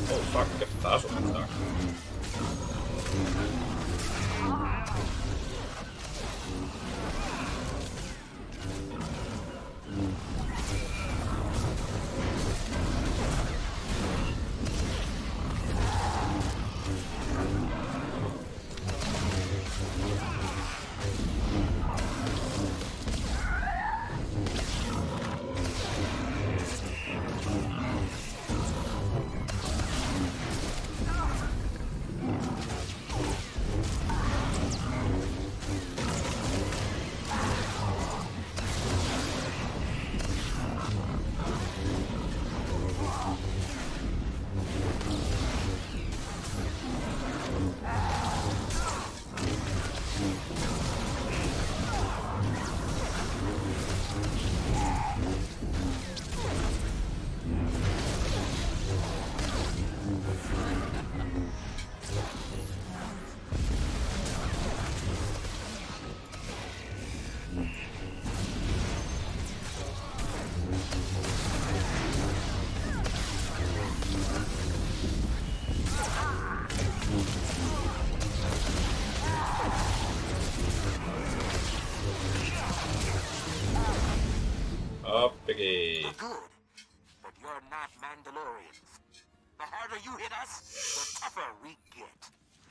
Oh fuck, ik heb het daar zo gevraagd. Hoppakee. Good, but you're not Mandalorians. The harder you hit us, the tougher we get.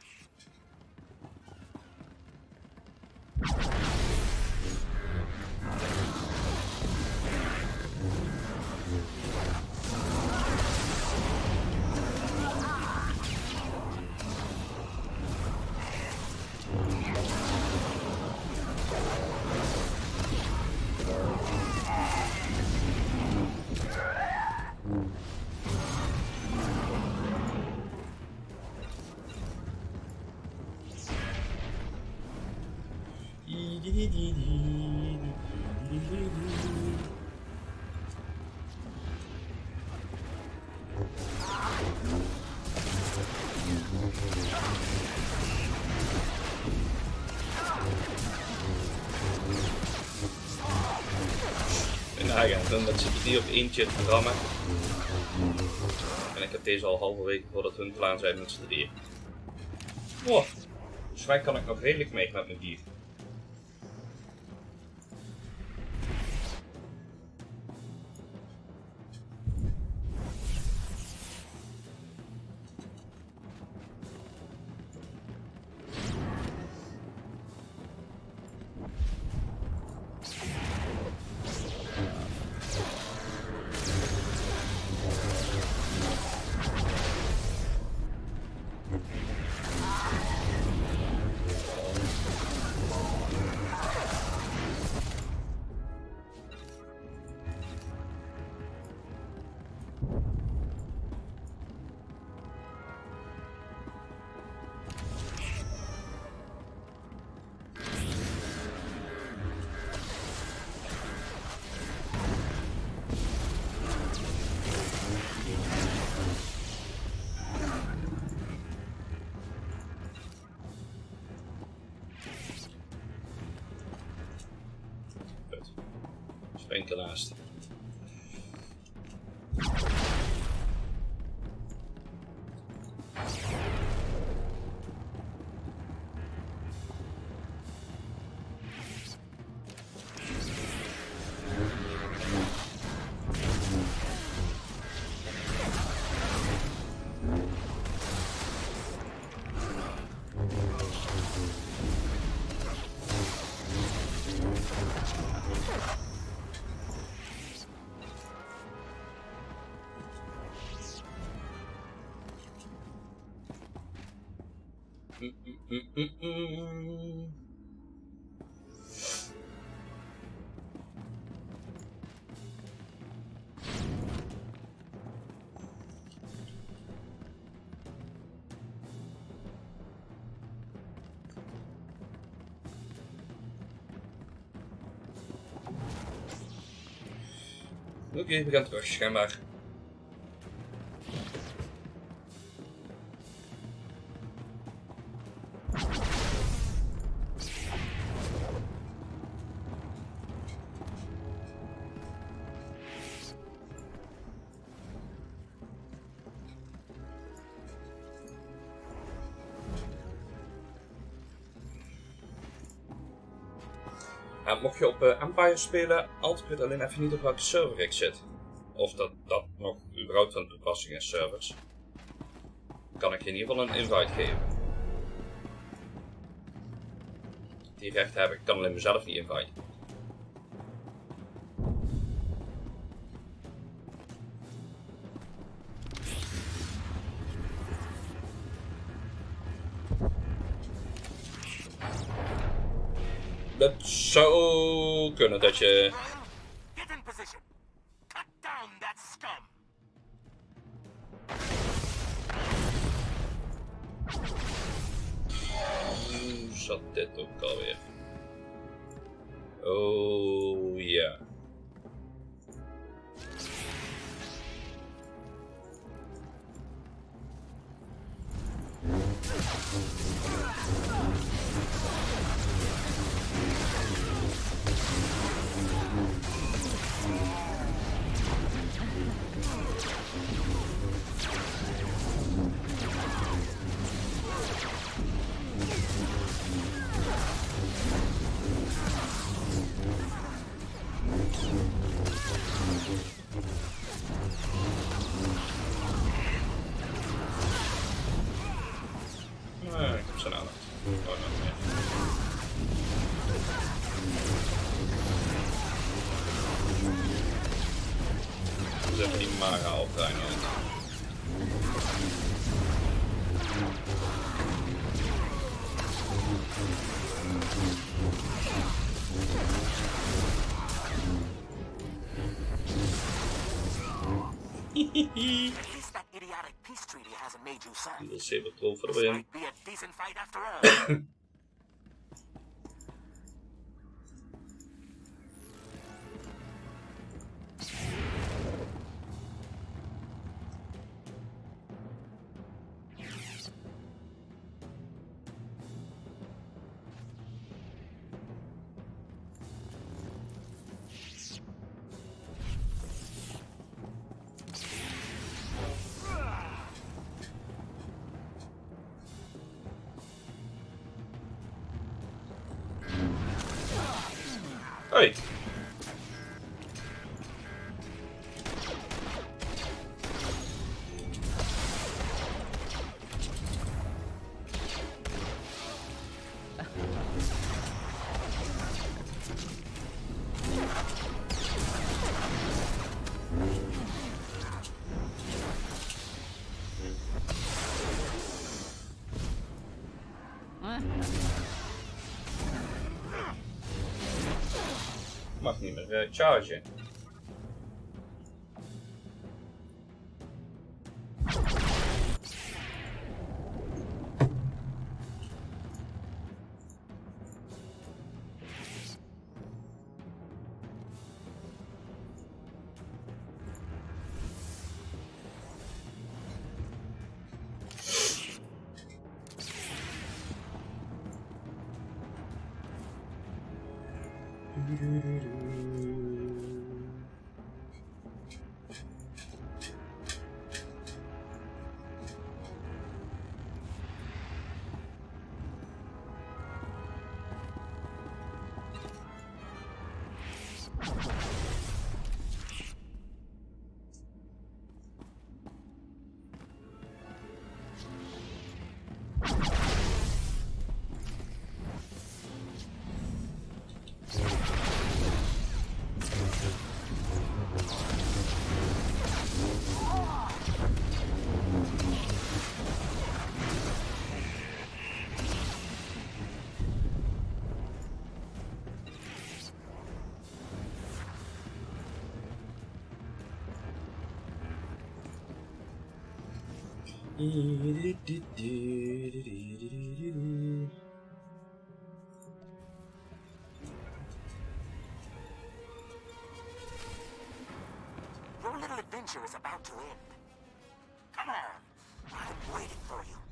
En dat zit die op eentje te rammen. En ik heb deze al halverwege voordat hun klaar zijn met z'n drieën. Oh, dus wij kan ik nog redelijk mee met mijn dier. Enkelaast. Oké, we gaan terug, schijnbaar. Mocht je op Empire spelen, ik weet alleen even niet op welke server ik zit. Of dat nog überhaupt van toepassing is, servers. Kan ik je in ieder geval een invite geven. Die recht heb ik, kan alleen mezelf niet inviten. Dat zou kunnen dat je... Get in position. Cut down that scum. Hoe zat dit ook alweer? Oh ja. Ik heb zijn aandacht. Oh, nog meer. Dus even die maga opruimen. At least that idiotic peace treaty hasn't made you sad. Die wil Sabertroll voor de This win. might be a decent fight after all. Hoi. Mag niet meer chargen. Your little adventure is about to end. Come on. I'm waiting for you.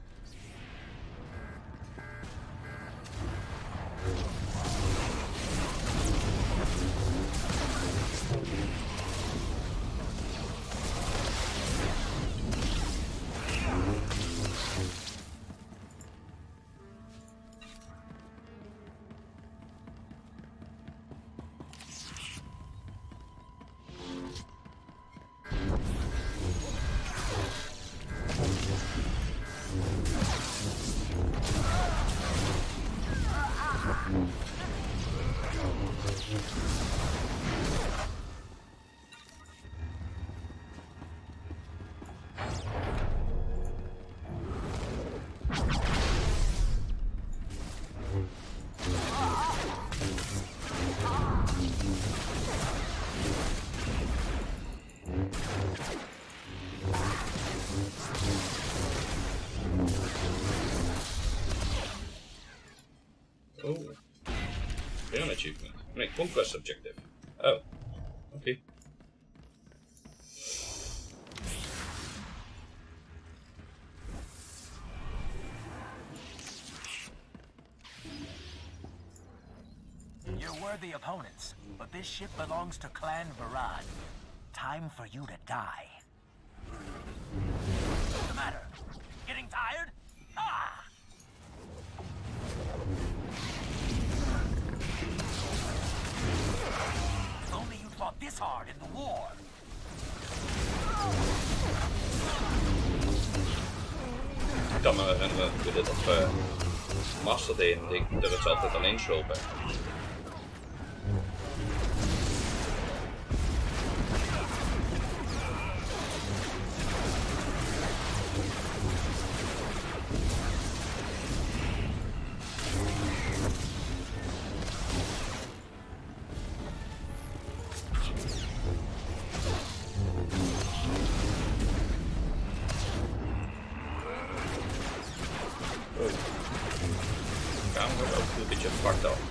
Nee, conquest objective. Oh. Oké. You're worthy opponents, but this ship belongs to Clan Varad. Time for you to die. What's the matter? Getting tired? Ah! If only you fought this hard in the war. Ik kan me herinneren hoe dit op Master deed en dat het altijd alleen slopen. Fucked up.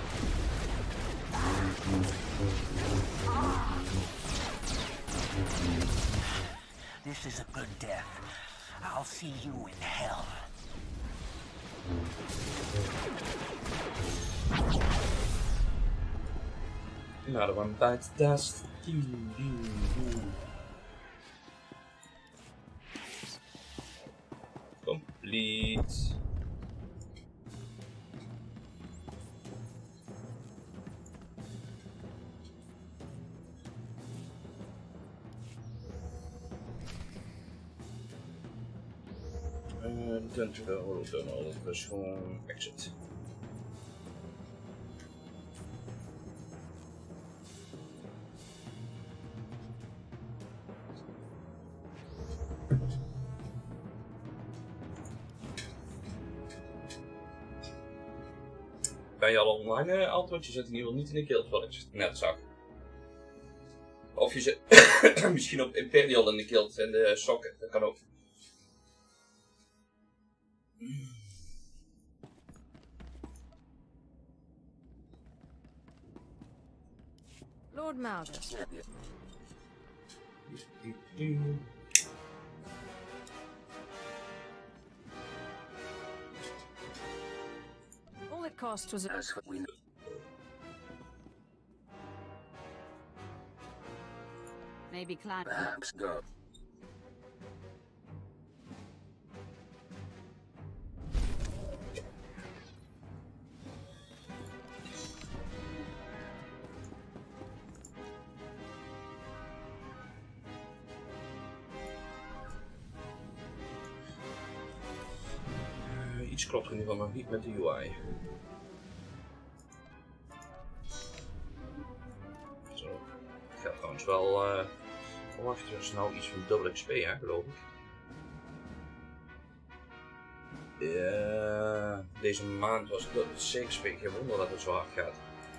This is a good death. I'll see you in hell. Another one bites dust. Complete. Return to the holotunnel, dus gewoon exit. Ben je al online, Alt? Je zit in ieder geval niet in de guild, wat ik net zag. Of je zit misschien op Imperial in de guild en de sokken, dat kan ook. Lord Malgus. All it cost was That's what we know. maybe Clan. Perhaps go. Iets klopt in ieder geval maar niet met de UI. Zo. Het gaat trouwens wel. Wacht, er is nou iets van dubbel XP, hè, geloof ik. Deze maand was het CXP, geen wonder dat het zo hard gaat.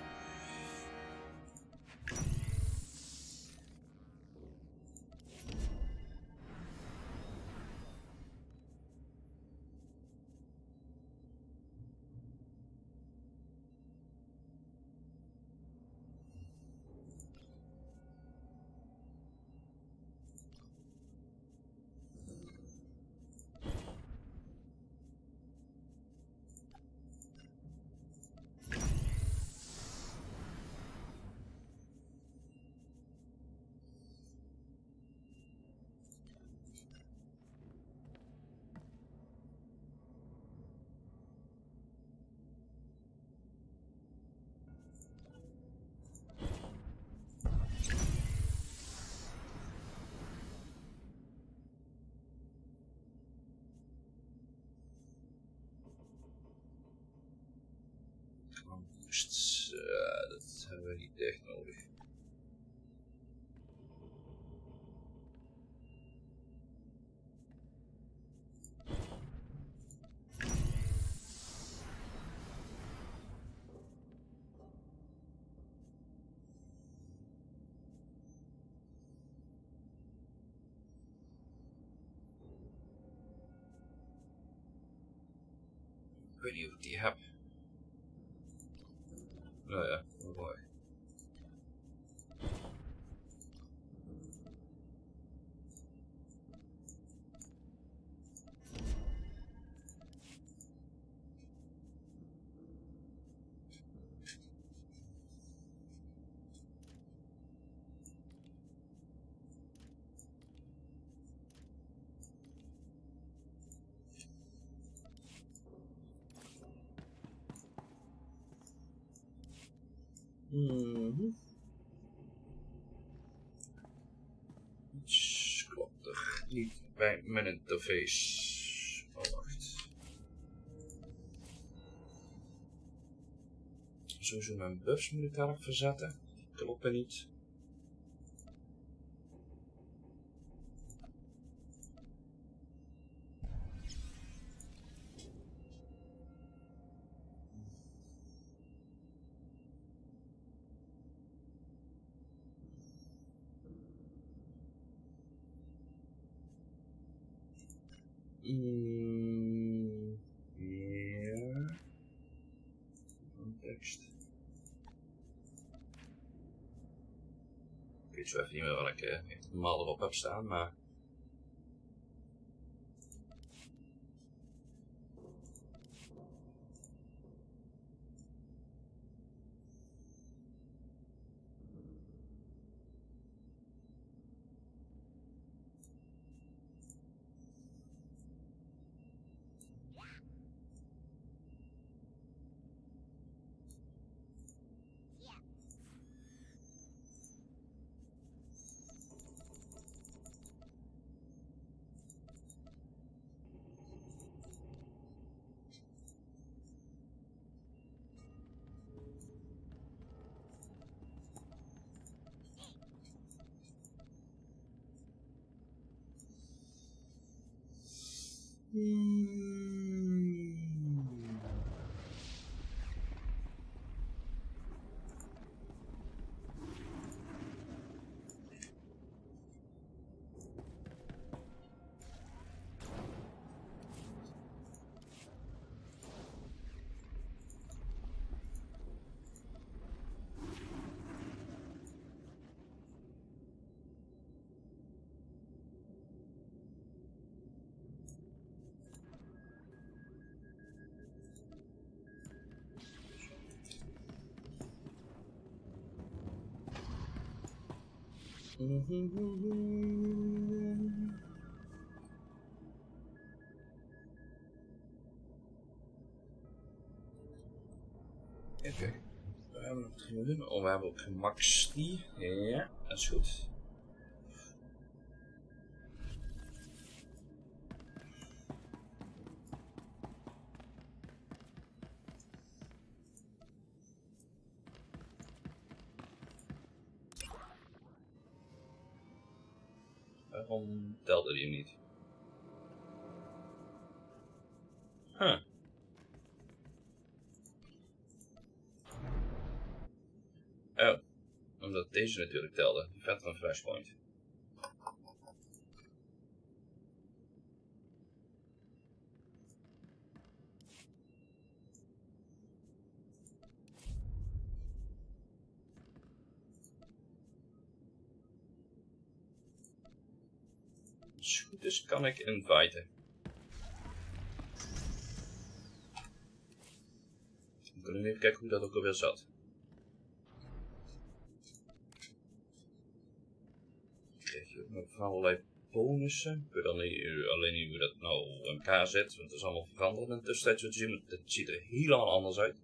Dat hebben we niet echt nodig. Ik weet niet of ik die heb. Nou ja, mooi. Iets klopt er niet bij mijn interface. Oh, wacht. Sowieso mijn buffs moet ik daarop verzetten. Klopt er niet. Ja. Context. Ik weet zo even niet meer welke ik normaal erop heb staan, maar. Oké, we hebben nog 3 minuten. Oh, we hebben ook max die. Ja, dat is goed. Waarom telde die niet? Huh. Oh, omdat deze natuurlijk telde. Veteran Flashpoint. Als het goed is, kan ik inviten. We kunnen even kijken hoe dat ook alweer zat. Krijg je ook nog allerlei bonussen. Ik weet dan niet, alleen niet hoe dat nou in elkaar zit, want het is allemaal veranderd in de tussentijd. Zo te zien, het ziet er helemaal anders uit.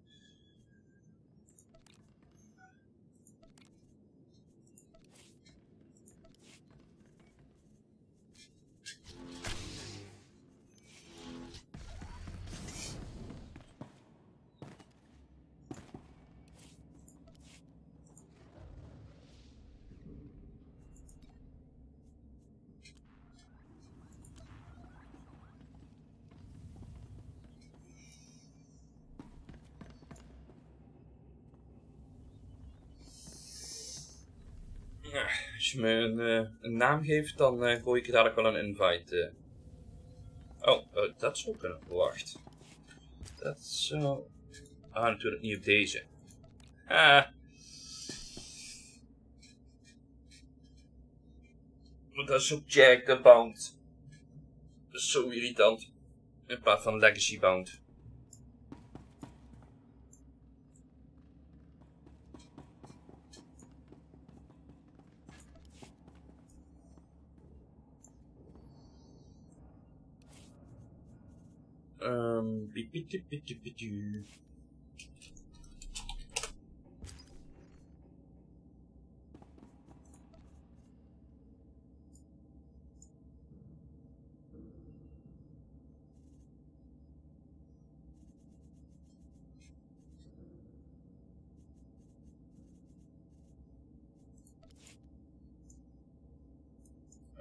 Als je me een naam geeft, dan gooi ik je dadelijk wel een invite. Dat zou kunnen. Wacht. Dat zou... Ah, natuurlijk niet op deze. Maar dat is ook Jack the Bound. Dat is zo irritant. In plaats van Legacy Bound.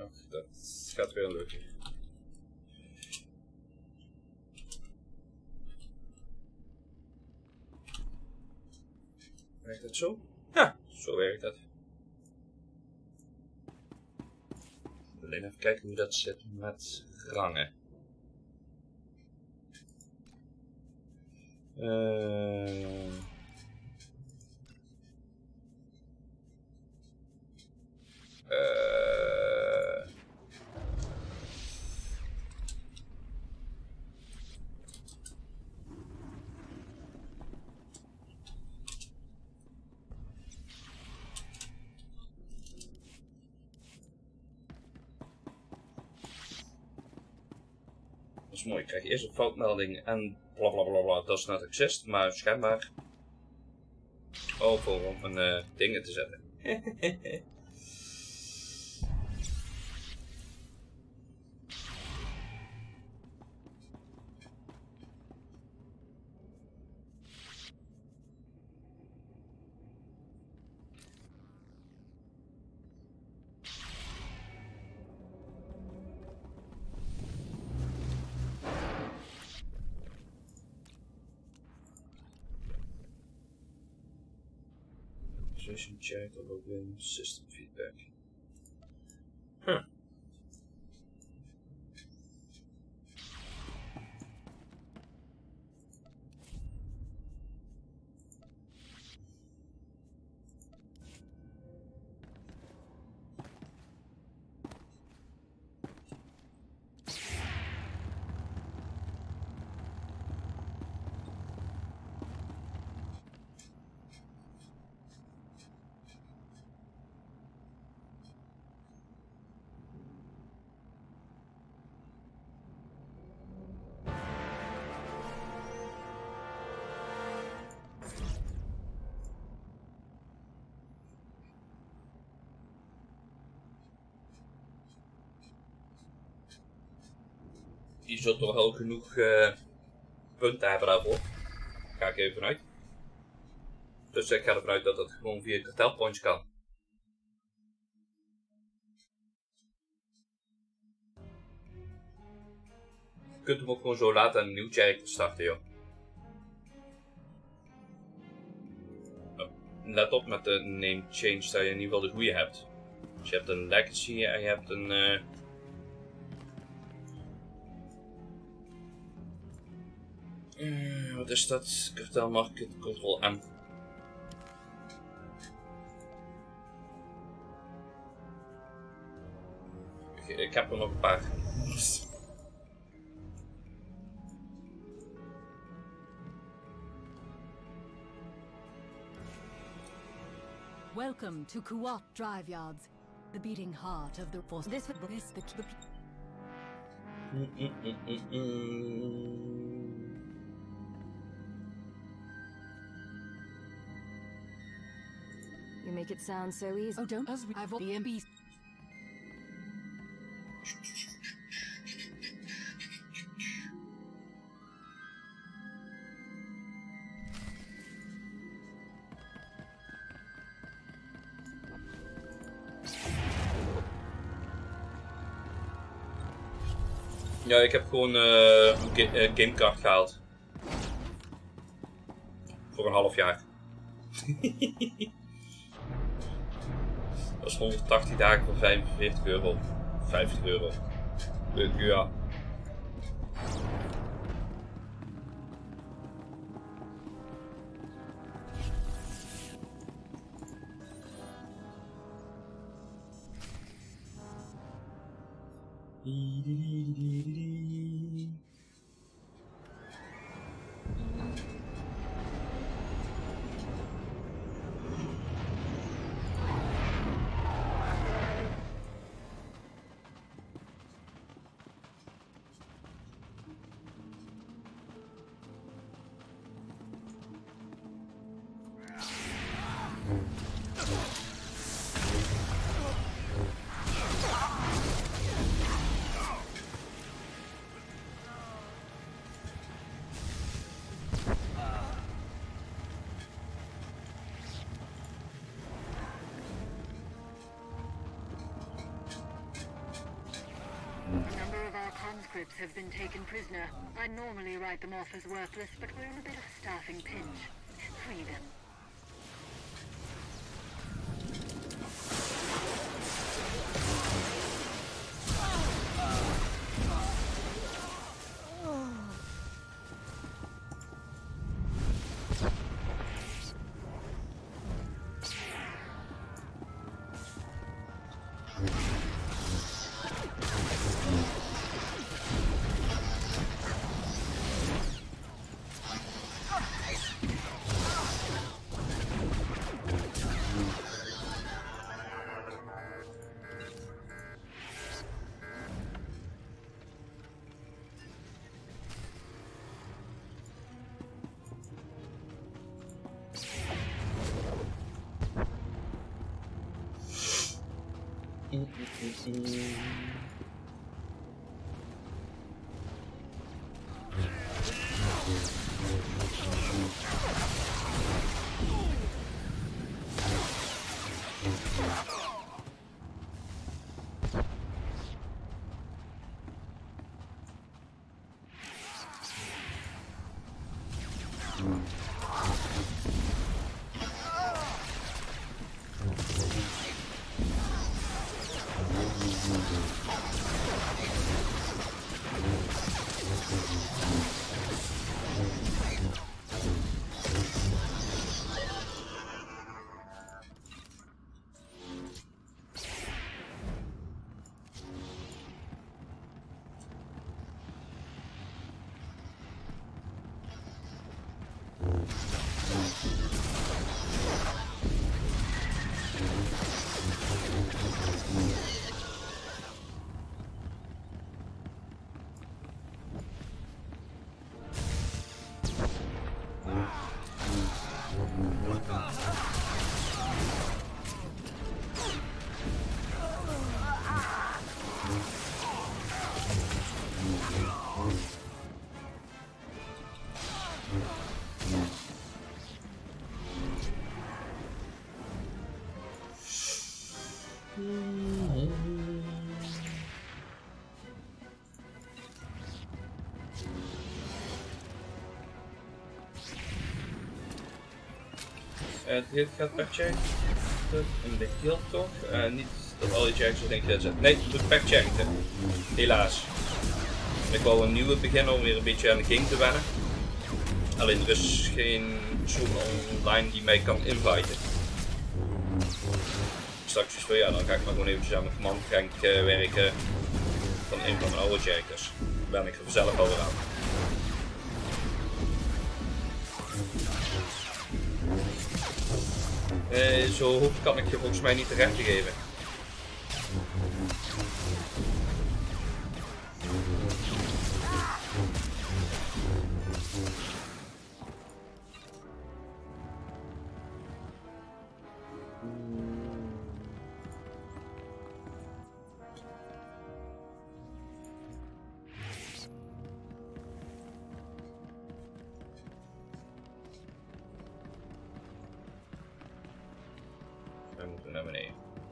Ach, dat gaat weer lukken. Werkt het zo? Ja, zo werkt het. Alleen even kijken hoe dat zit met rangen. Dat is mooi, ik krijg eerst een foutmelding en blablabla, dat is not exist, maar schijnbaar. Oh, voor om een dingen te zetten. Session chat or login system feedback. Huh. Je zult toch wel genoeg punten hebben daarvoor. Ga ik even vanuit. Dus ik ga ervan uit dat dat gewoon via kartelpoints kan. Je kunt hem ook gewoon zo laten en een nieuw character starten, joh. Let op met de name change dat je in ieder geval de goede hebt. Dus je hebt een legacy en je hebt een... wat is dat? Kartel Market Ctrl M. Ik heb er nog een paar. Welcome to Kuat Drive Yards, the beating heart of the force. This is the You make it sound so easy. Oh, don't as I've the MBs. Ja, ik heb gewoon een gamecard gehaald. Voor een half jaar. Dat is 180 dagen voor 45 euro. 50 euro. Ja. conscripts have been taken prisoner. I'd normally write them off as worthless, but we're in a bit of a staffing pinch. Free them. Dit gaat per check in de guild toch? Niet dat al die checks er denk ik zitten. Nee, het moet per checken. Helaas. Ik wou een nieuwe beginnen om weer een beetje aan de game te wennen. Alleen er is geen persoon online die mij kan inviten. Straks is van ja, dan ga ik maar gewoon eventjes aan mijn command rank werken van een van mijn oude jackers. Daar ben ik er vanzelf alweer aan. Zo hoog kan ik je volgens mij niet de rechten geven. We moeten naar beneden.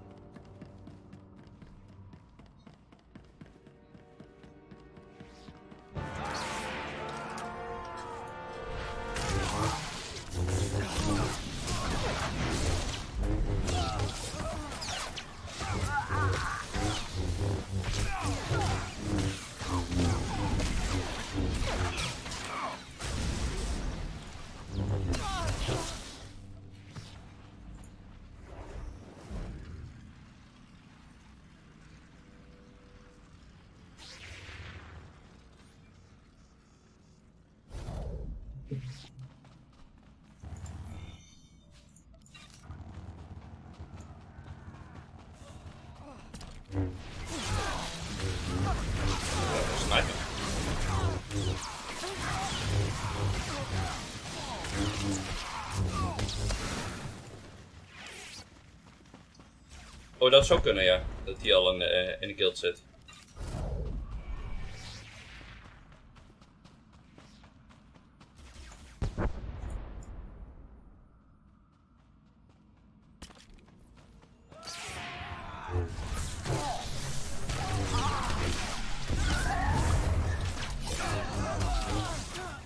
Oh, dat zou kunnen, ja. Dat hij al in de guild zit.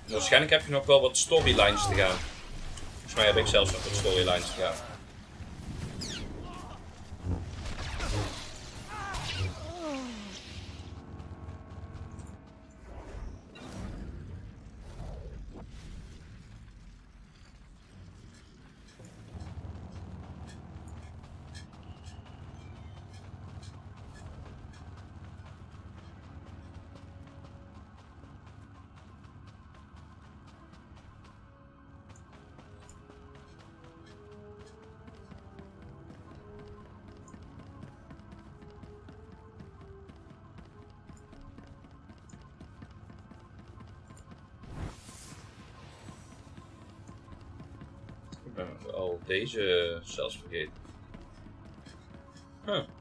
Waarschijnlijk heb je nog wel wat storylines te gaan. Volgens mij heb ik zelfs nog wat storylines te gaan. Al deze zelfs vergeten. Huh.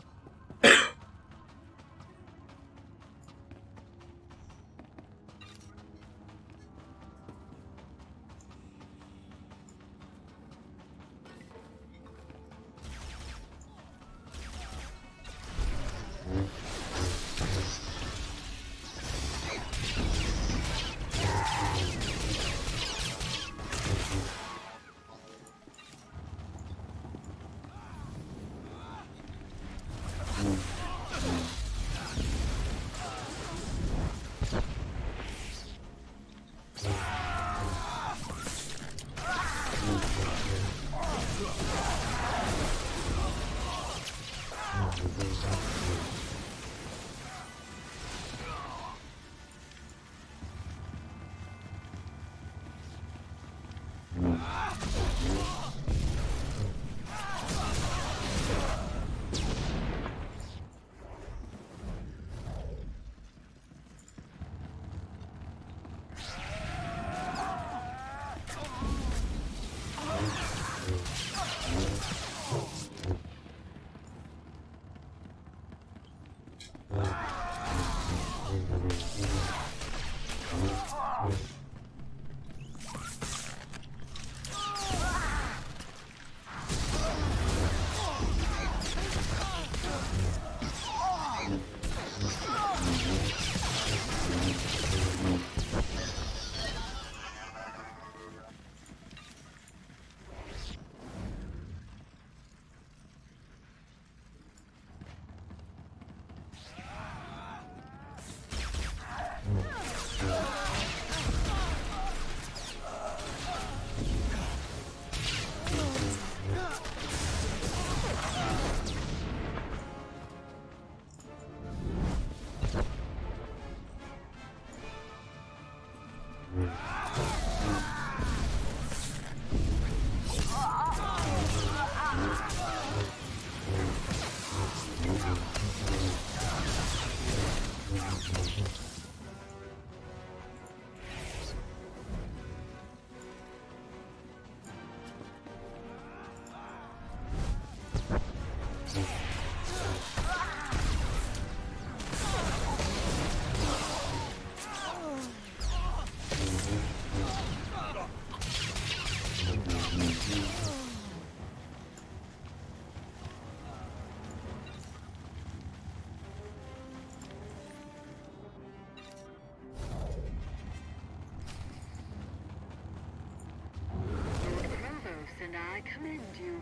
And I commend you.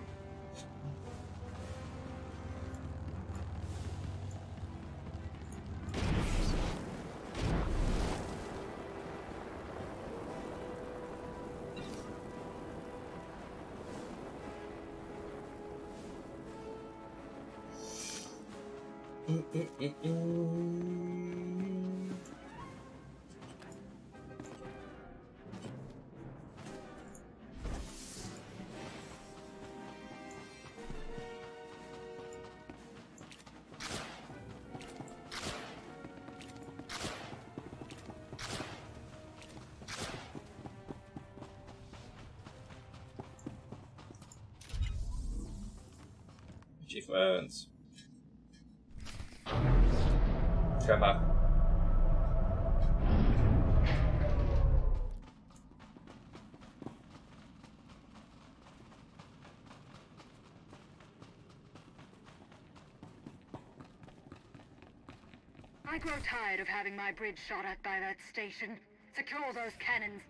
Achievements. Ga maar. I grow tired of having my bridge shot at by that station. Secure those cannons.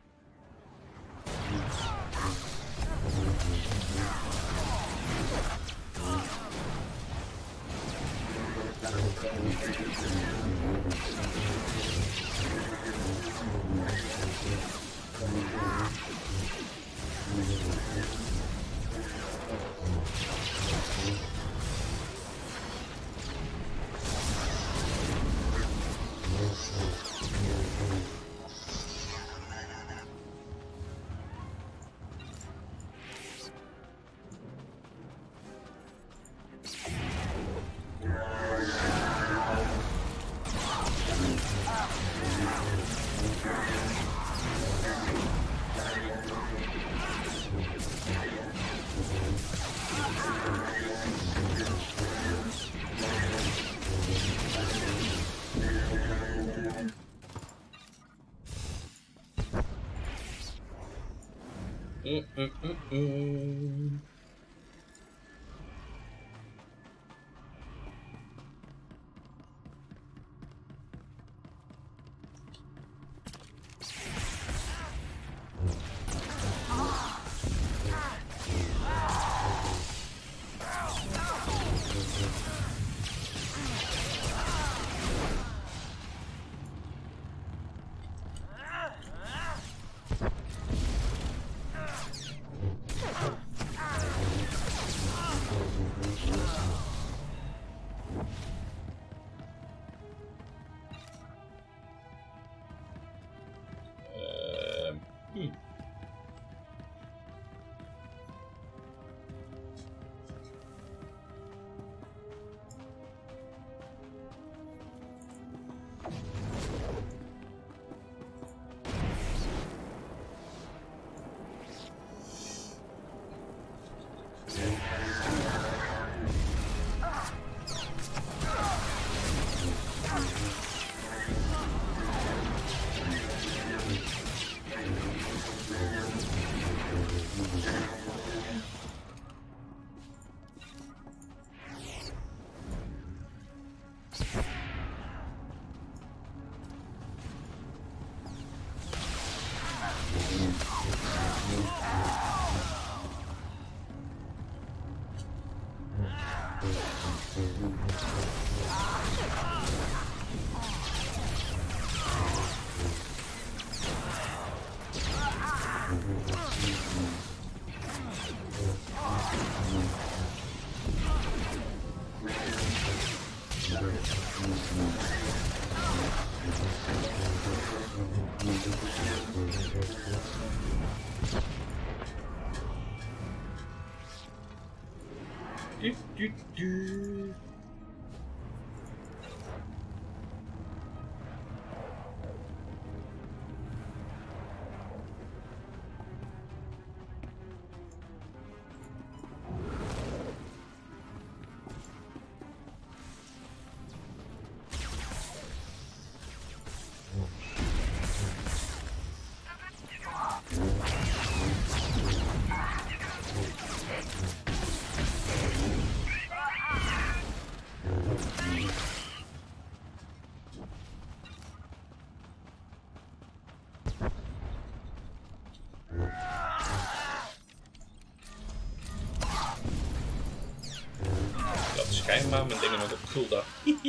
Schijnbaar mijn dingen nog op cooldown.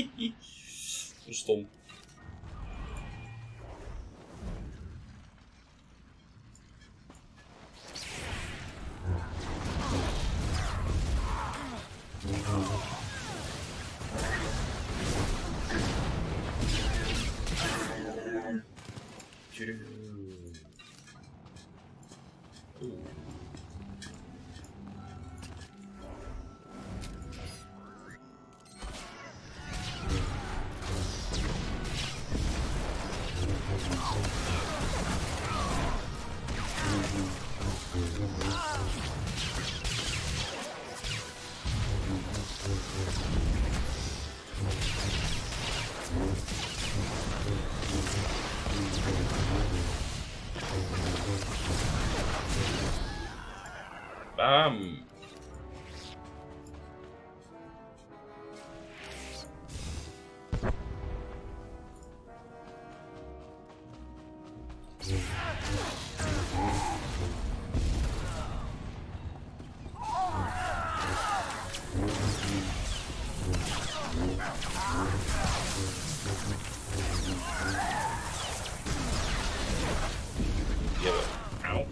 Hoe stom. Bam. Ow.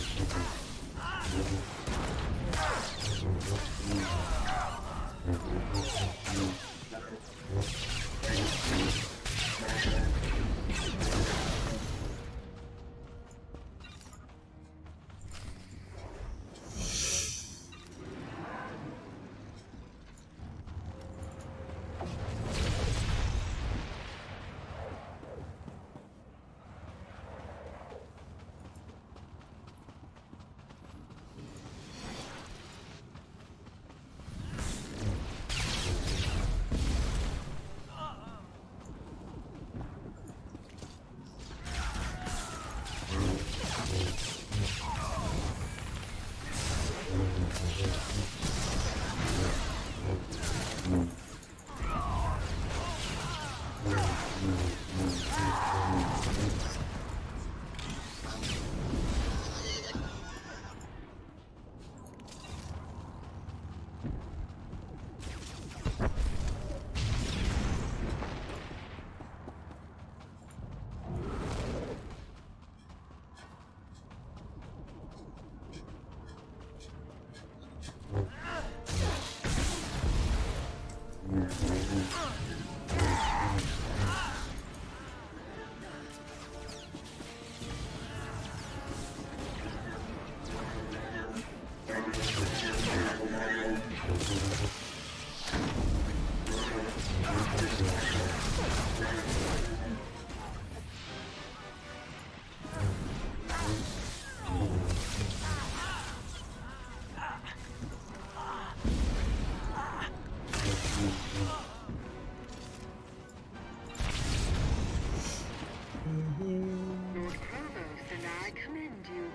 Lord Provost and I commend you.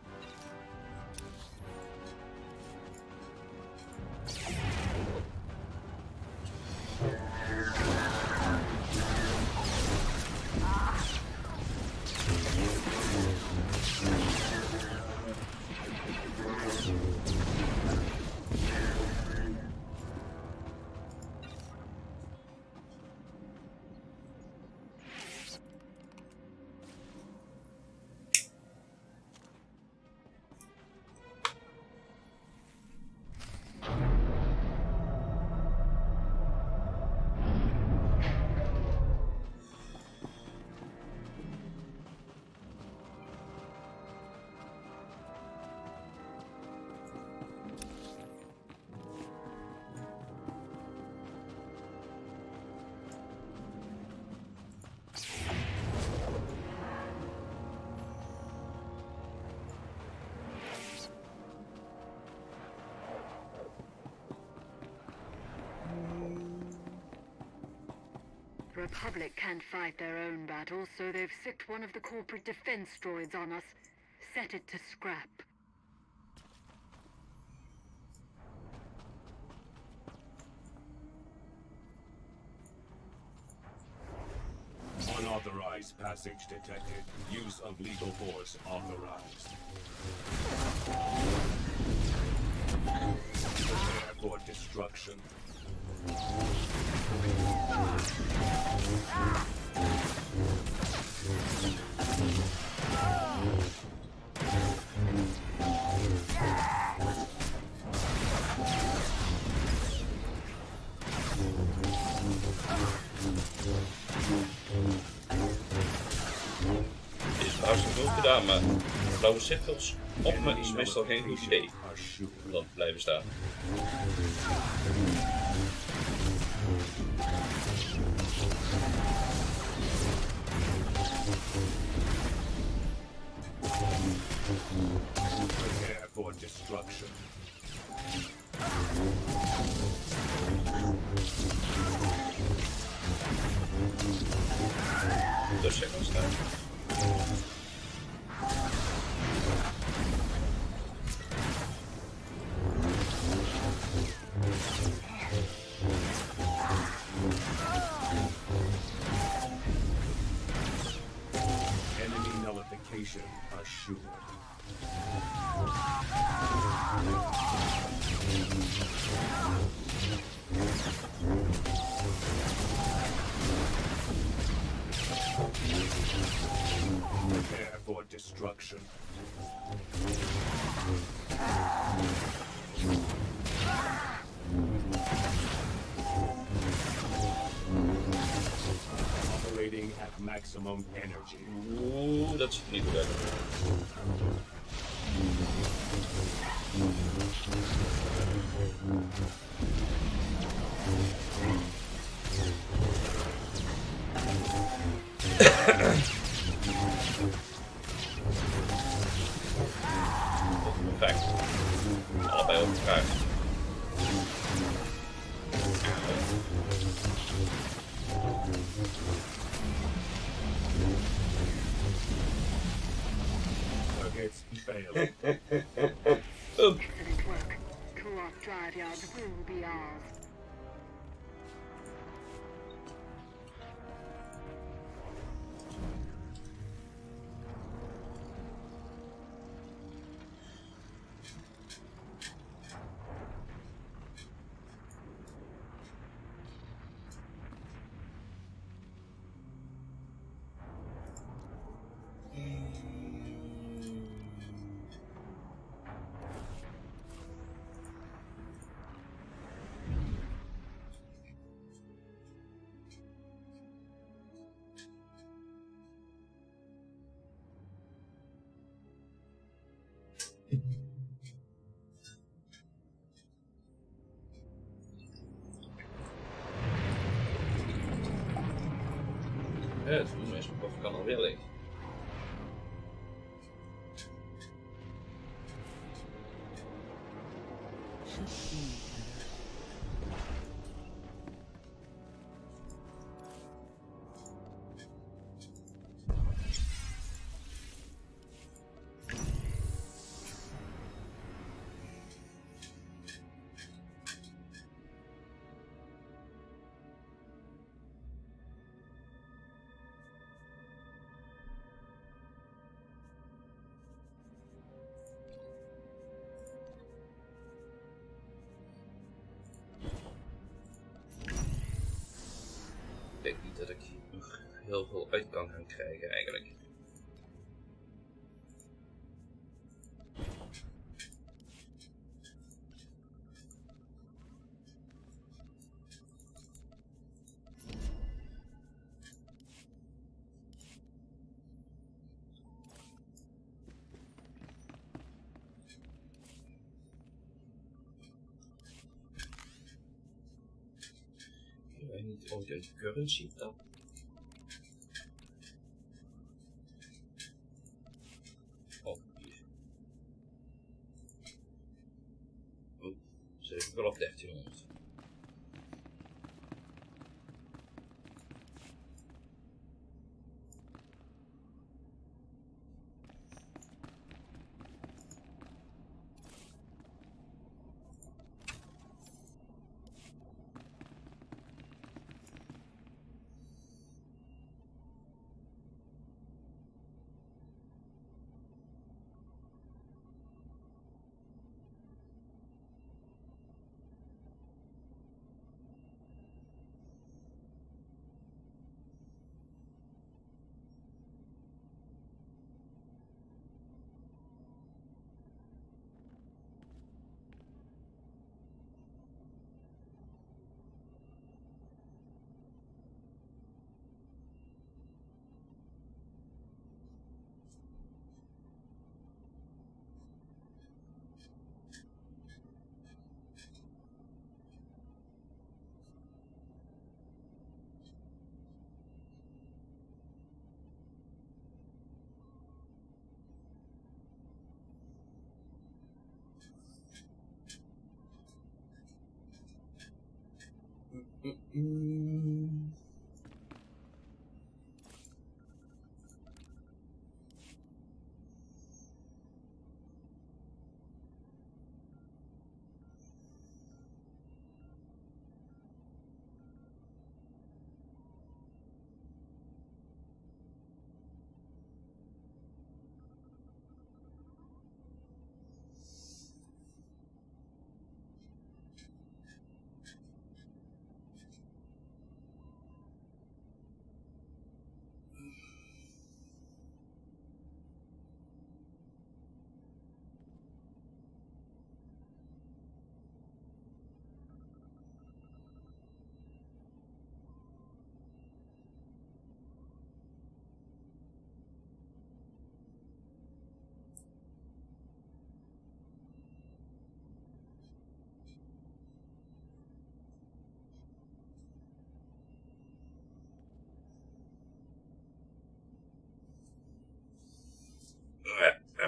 The Republic can't fight their own battles, so they've sicked one of the corporate defense droids on us. Set it to scrap. Unauthorized passage detected. Use of lethal force authorized. Prepare for destruction. Dit is hartstikke goed gedaan, maar blauwe cirkels op me is meestal geen goed idee. Dat blijven staan. Prepare for destruction. Dus cirkels staan. Enemy nullification. Eradication assured. Prepare for destruction. Operating at maximum energy. Oeh, dat ziet er niet goed uit. Perfect. Allebei op elkaar. Targets fail. Excellent work. Co-op drive yards will be ours. Ja, het voermeestersprof kan alweer leeg. Ik denk niet dat ik hier nog heel veel uit kan gaan krijgen eigenlijk. I need to order currency dan. Oh, hier. Oh, ze heeft wel op 1300.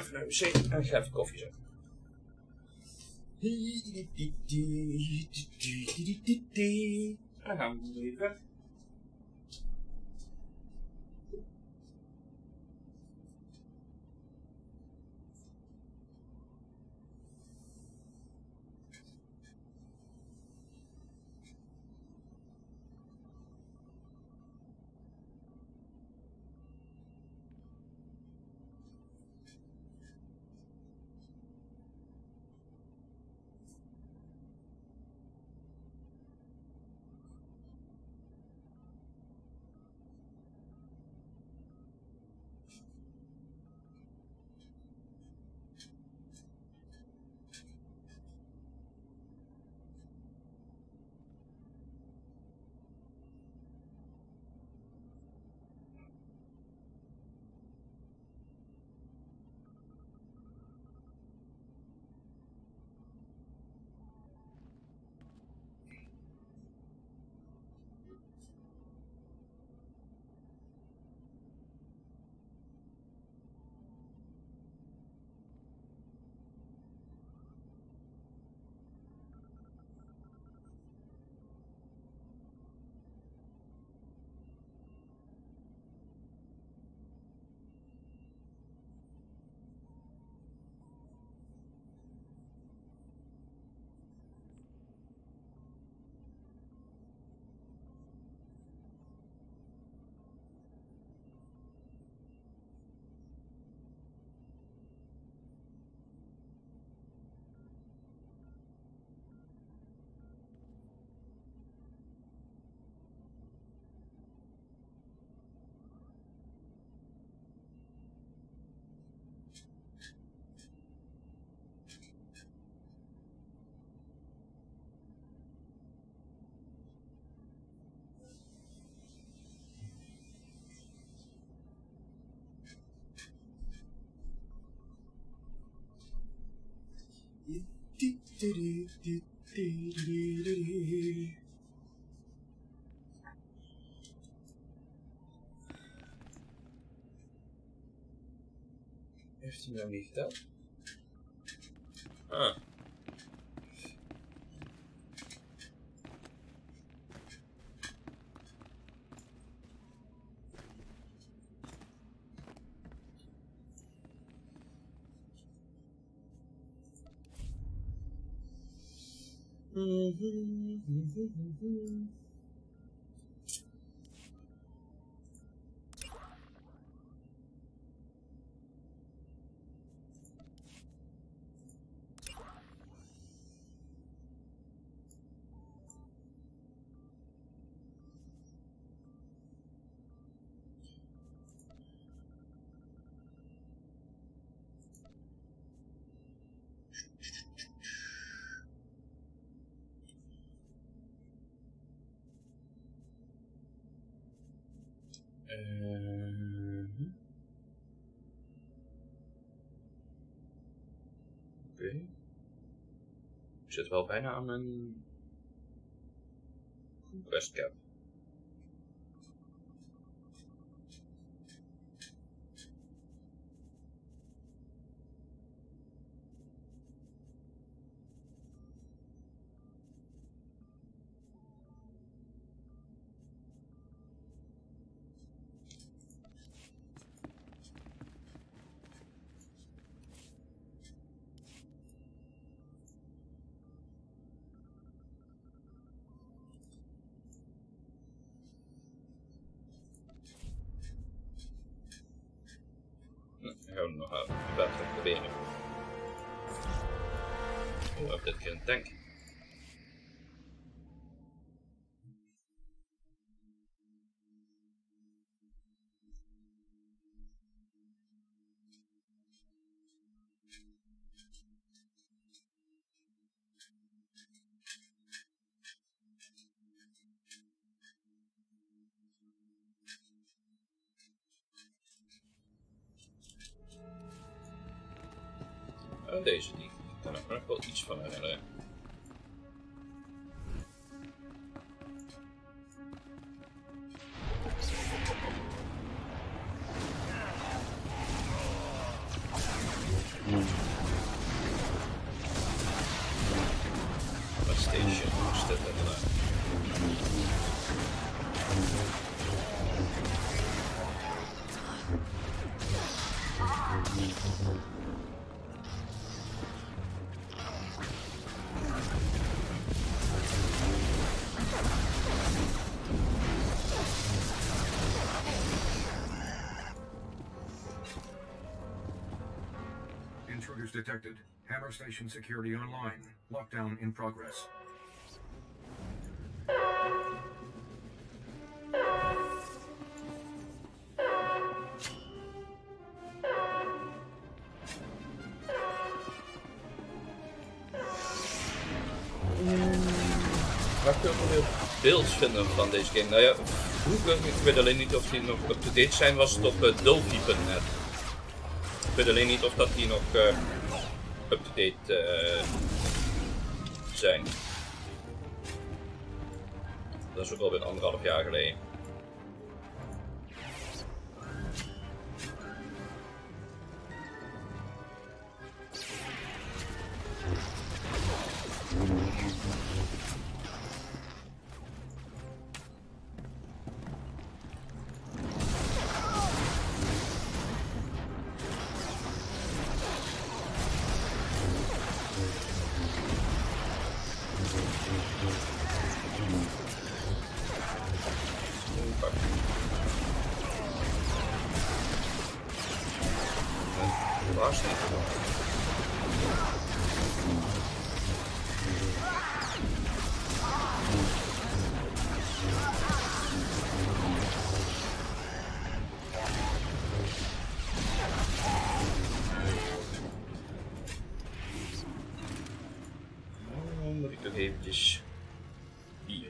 even naar de wc en ik ga even koffie zetten. En dan gaan we weer verder. Heeft hij nou niet geteld? Ah. Oké. Ik zit wel bijna aan mijn quest cap. Dan gaan we nog even proberen. Oh, heb dit keer een tank. Deze die kan ik nog wel iets van herinneren. Intruders detected. Hammer Station security online. Lockdown in progress. Wat kun je weer beelds vinden van deze game? Nou ja, vroeger, ik weet alleen niet of die nog up-to-date zijn, was het op Dolphy.net. Ik weet alleen niet of dat die nog up-to-date zijn. Dat is ook alweer 1,5 jaar geleden. Moet ik toch eventjes hier.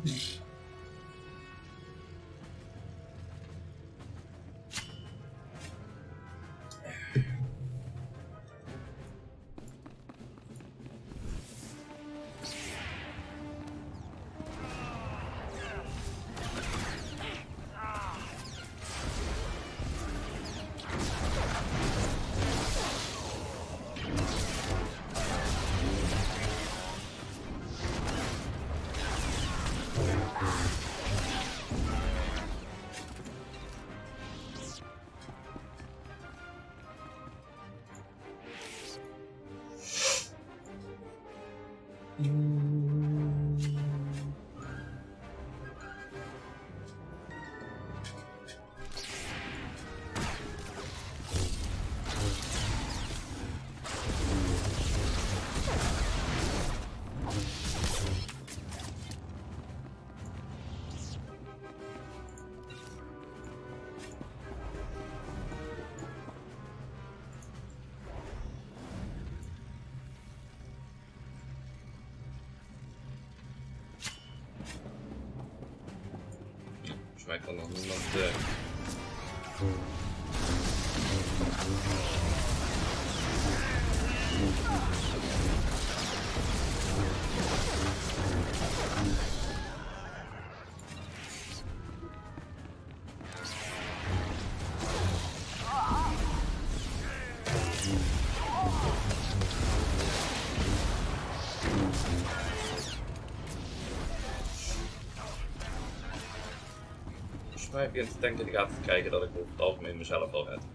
Volgens mij kan nog niemand... Ik begin te denken in de gaten te krijgen dat ik over het algemeen mezelf al red.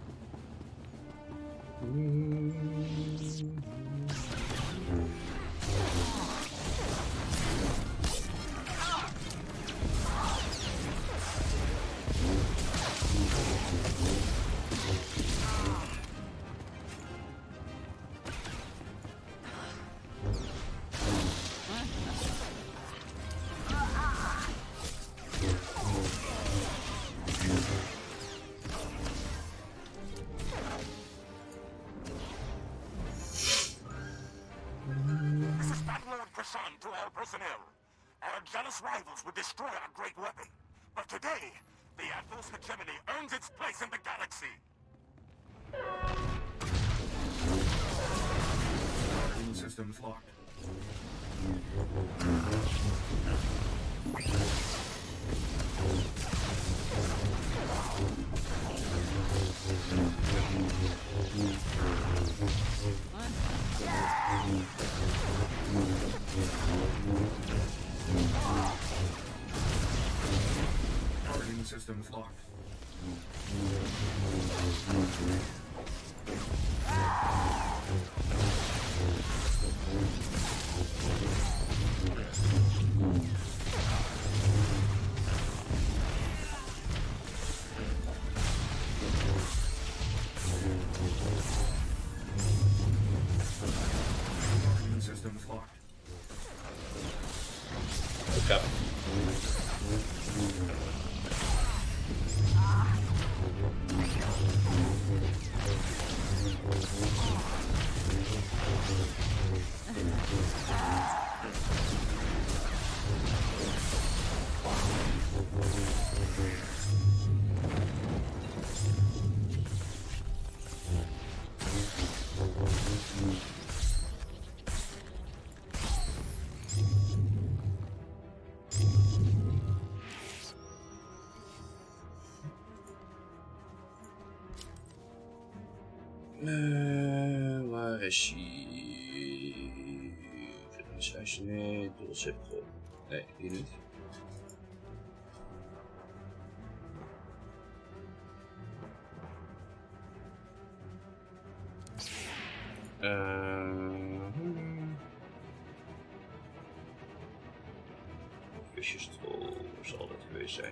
To our personnel. Our jealous rivals would destroy our great weapon. But today, the Athos hegemony earns its place in the galaxy. Systems locked. Guarding systems locked. Systems locked. Okay. Waar is hij? Fitness, nee, doelzip. Nee, hier niet. Visjestrol zal dat geweest zijn.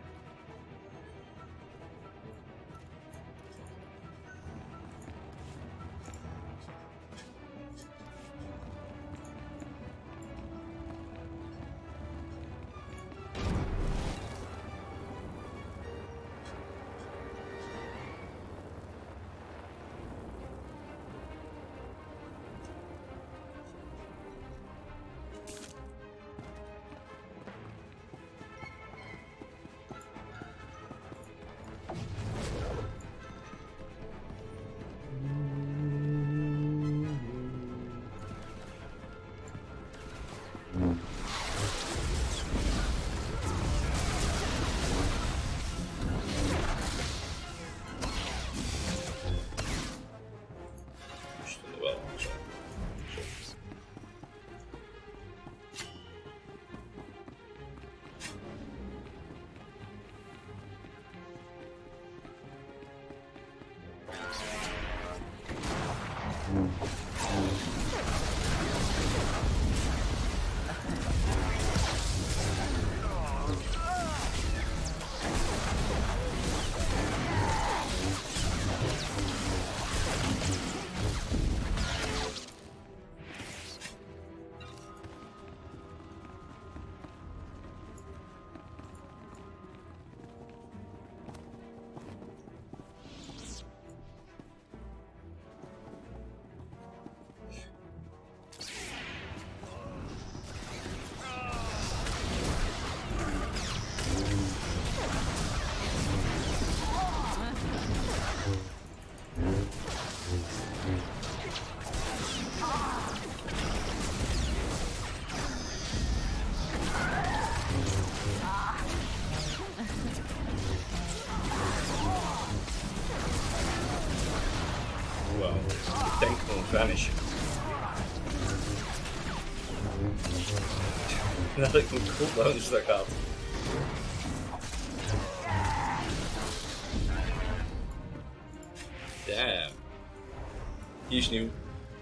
Tank gewoon vanish. Dat ik mijn cooldown stuk had. Damn. Die is nieuw.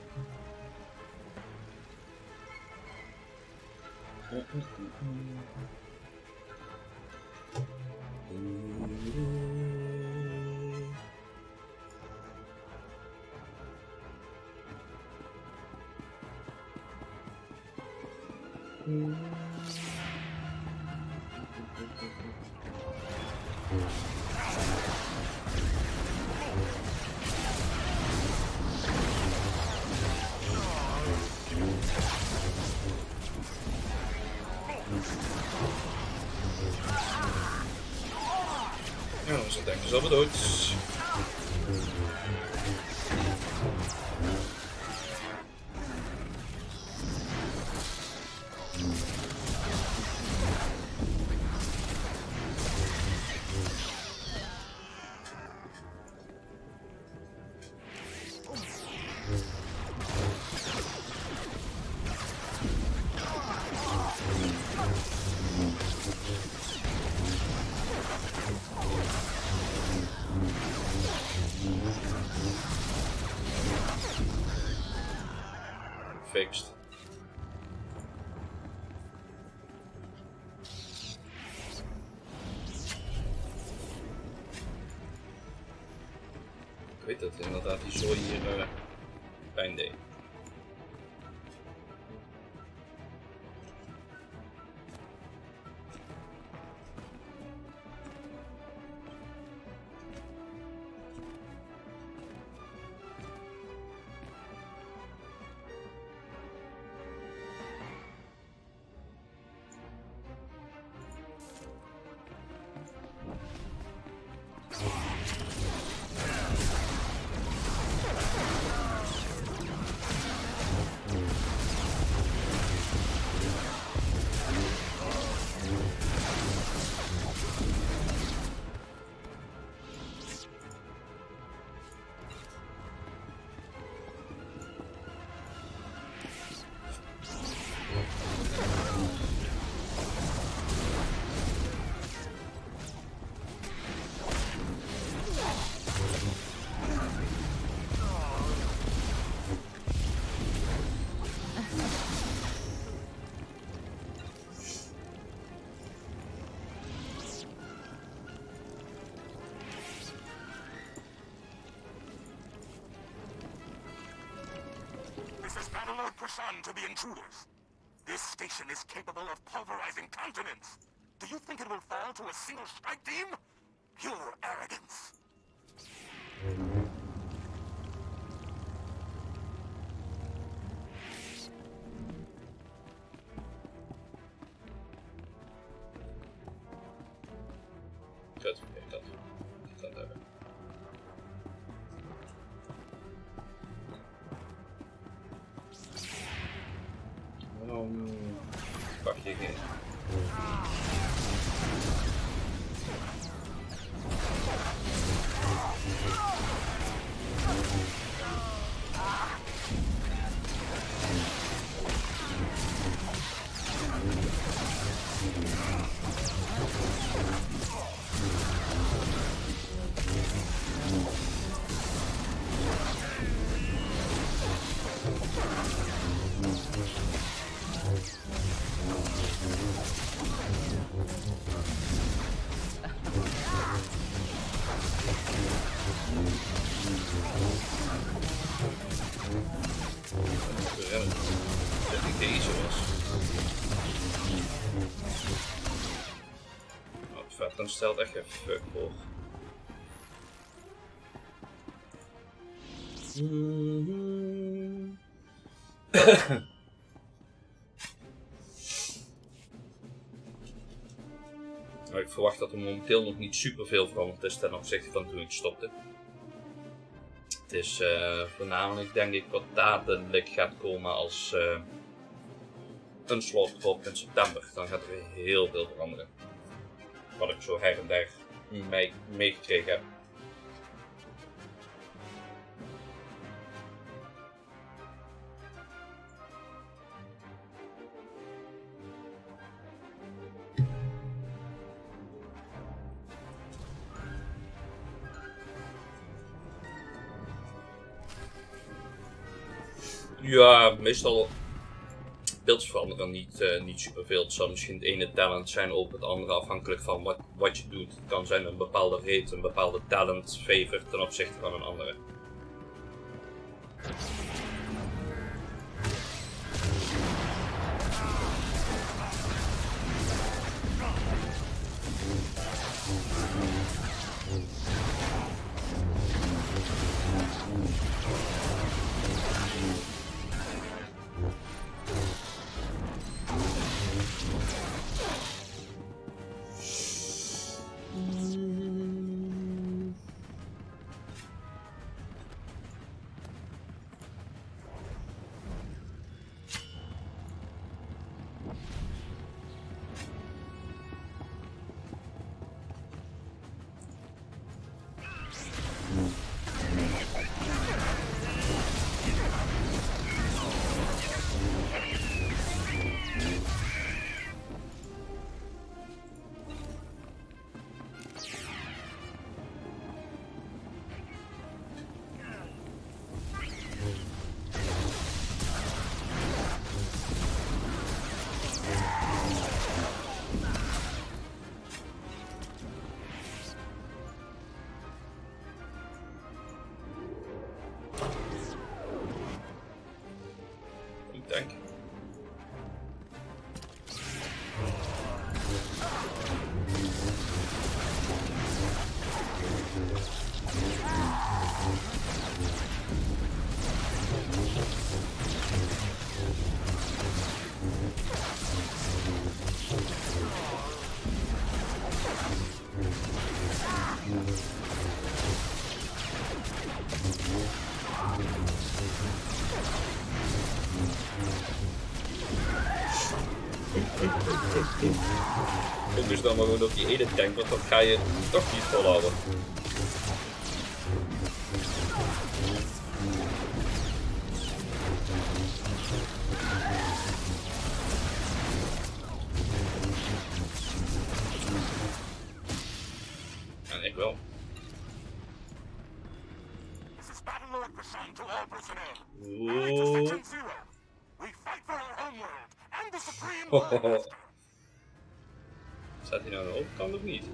Ja, onze tank is alweer dood. gefixt. Ik weet het inderdaad, die zooi hier pijn deed. This is Battlelord Prasan to the intruders. This station is capable of pulverizing continents. Do you think it will fall to a single strike team? Pure arrogance. Kut, dat hebben. Pak je geen. Dat ik deze was. Oh, vet, dan stelt echt even fuck voor. Nou, ik verwacht dat er momenteel nog niet super veel veranderd is ten opzichte van toen ik stopte. Het is voornamelijk denk ik wat dadelijk gaat komen als een slot komt in september. Dan gaat er weer heel veel veranderen. Wat ik zo her en der meegekregen heb. Ja, meestal beelds veranderen niet superveel. Het zal misschien het ene talent zijn op het andere afhankelijk van wat je doet. Het kan zijn een bepaalde rate, een bepaalde talent favor ten opzichte van een andere. Focus dan maar gewoon op die ene tank, want dat ga je toch niet volhouden. En ik wel. This is Battlelord Prasan to all personnel. Allied to Section Zero. We fight for our homeworld and the Supreme Lord. Staat hij nou op? Kan of niet?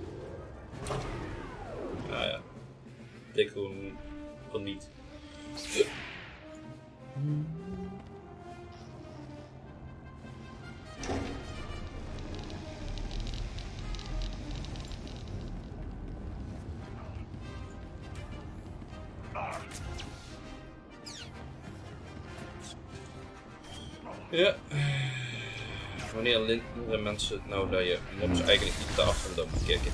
Ah ja. Ik gewoon van niet. Ja. Wanneer leren mensen nou dat je mobs eigenlijk niet te afstand moet kijken?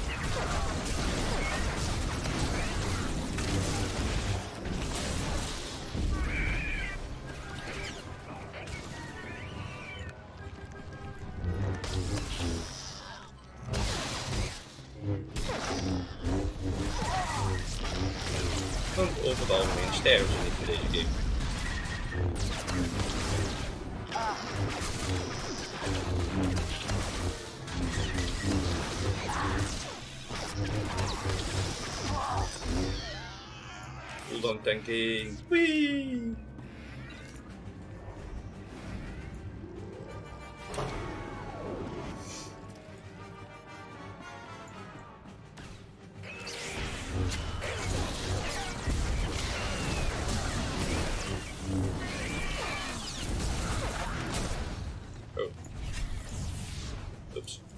Want over het algemeen sterven ze niet in deze game. Voel dan tanking. Wee! Oh. Oops.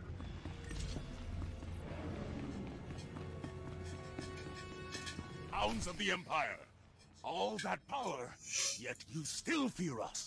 Hounds of the Empire. All that power, yet you still fear us.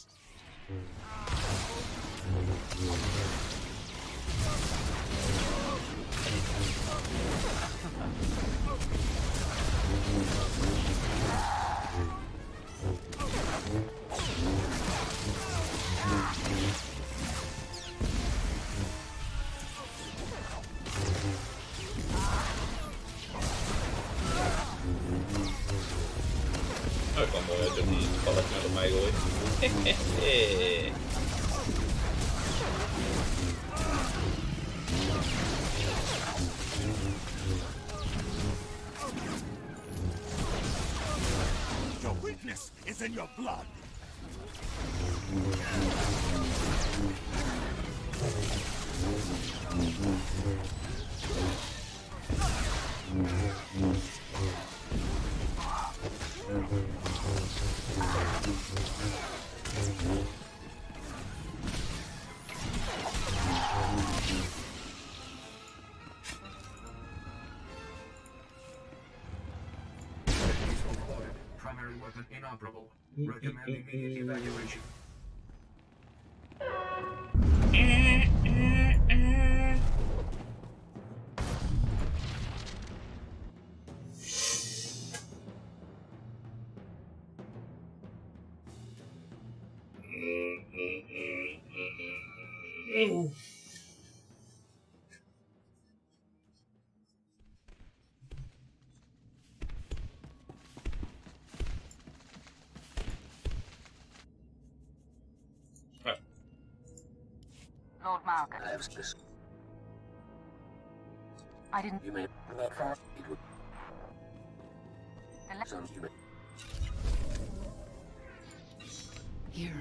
Oh, ik kan mooi uit dat die ballet net op mij gooit. Your weakness is in your blood. Primary weapon inoperable. Recommend immediate evacuation. Lord Malgus. I didn't. You may not fast. It would. The Some you may. Here.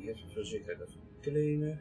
even voor zekerheid even claimen.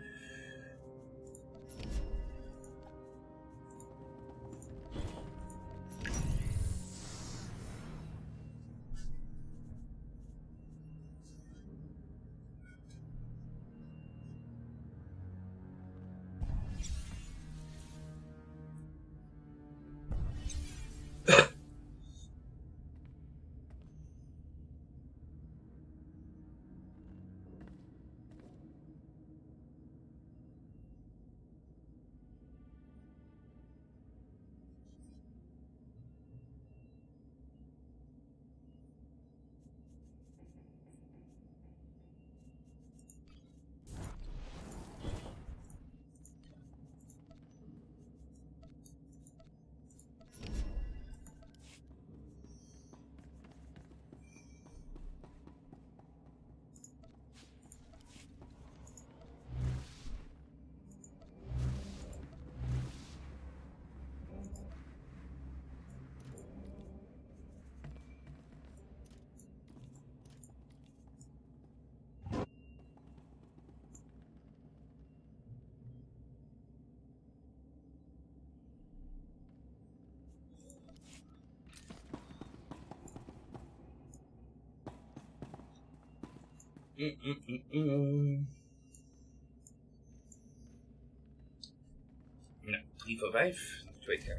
Nou, 3 van 5. Nog 2 te gaan.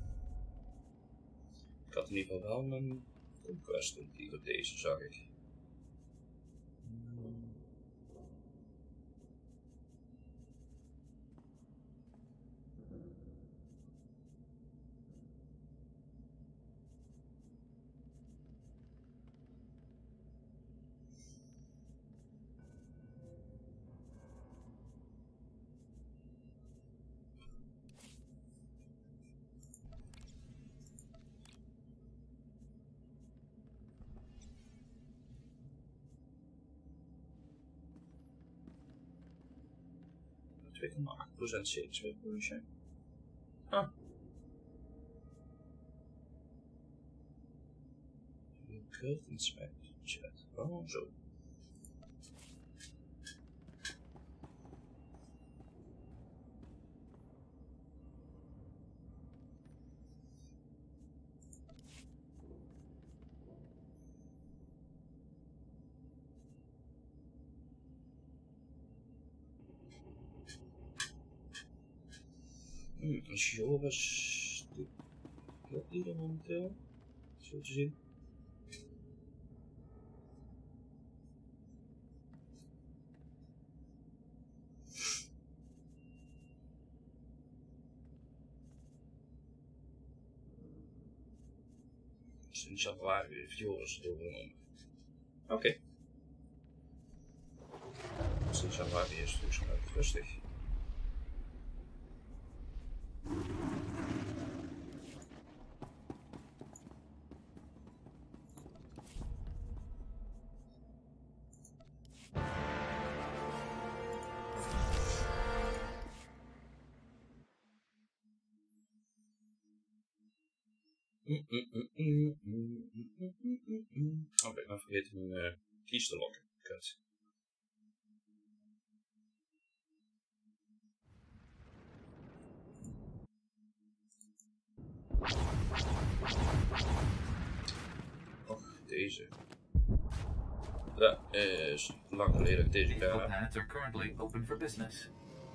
Ik had in ieder geval wel een conquest die op deze zag ik. Ik 2,8% CXP pollution. Ah. Code inspect chat. Oh, zo. Joris, wat die er momenteel? Zo te zien. Sinds januari heeft Joris het overgenomen. Oké. Sinds januari is het volgens mij rustig. Oké, dan vergeet ik mijn keys te lokken. Kut. Och, deze. Dat is lang geleden dat ik deze bij heb. Pads are currently open for business.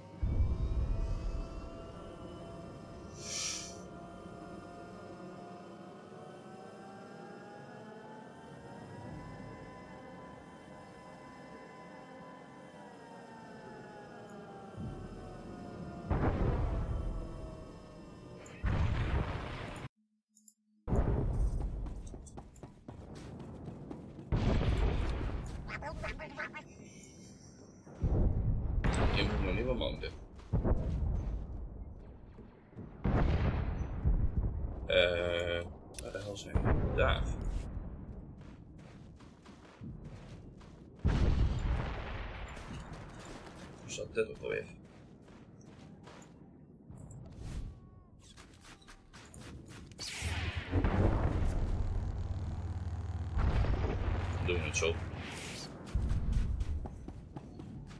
Je moet nog niet wel manden. Waar de hel zijn we? Daar. Hoe zat dit ook alweer? Doen we het zo.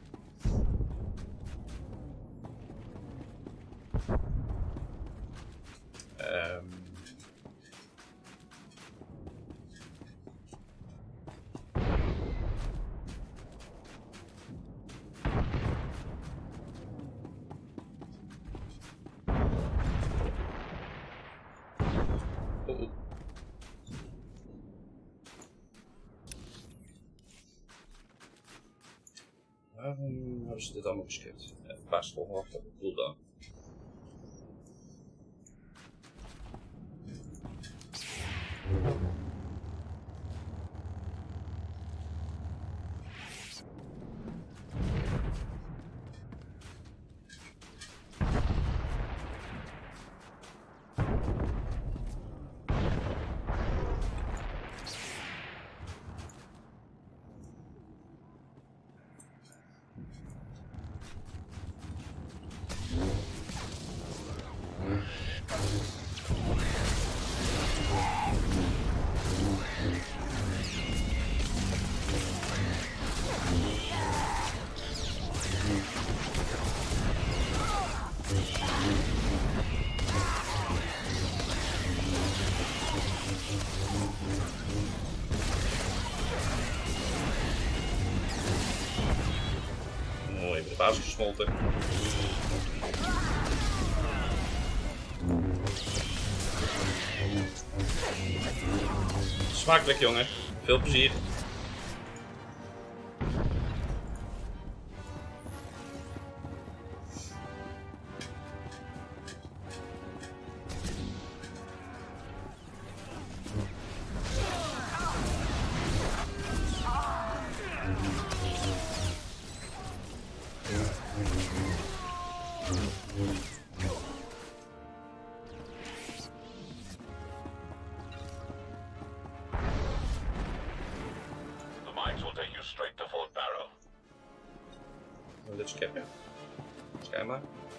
Waarom hebben ze dit allemaal geskipt? Even pas gewoon wachten op de cooldown. Mooi, de basis gesmolten. Smakelijk jongen, veel plezier. Dit skippen. Schijnbaar.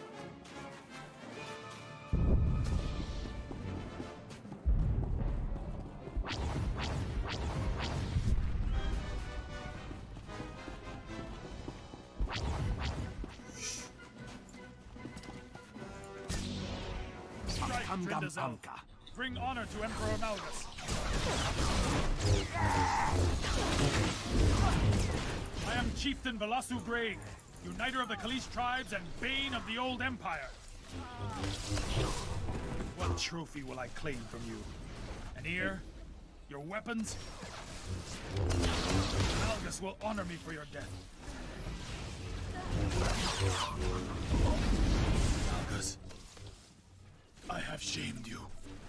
Bring honor to Emperor Malgus. I am Chieftain Velasu Grey, uniter of the Kalish tribes and bane of the old empire. What trophy will I claim from you? An ear? Your weapons? Malgus will honor me for your death. Malgus, I have shamed you.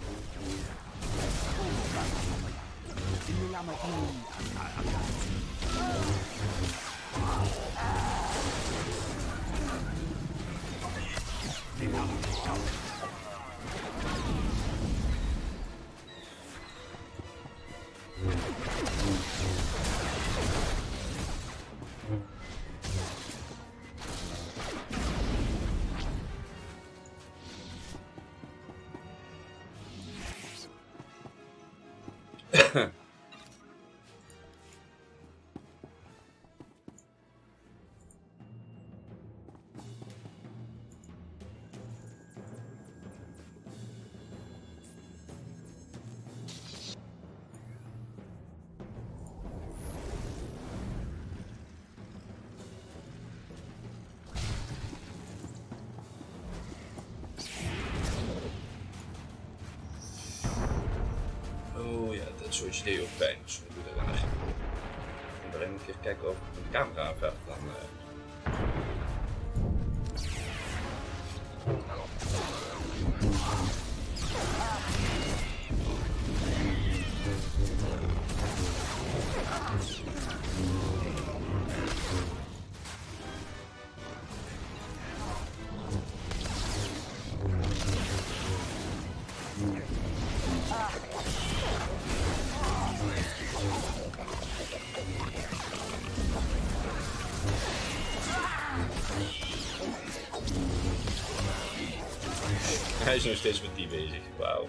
Oh ja, dat is sowieso heel fijn. Dus we moeten er alleen een keer kijken of ik de camera aanvraag dan. Hij is nog steeds met die bezig, wauw.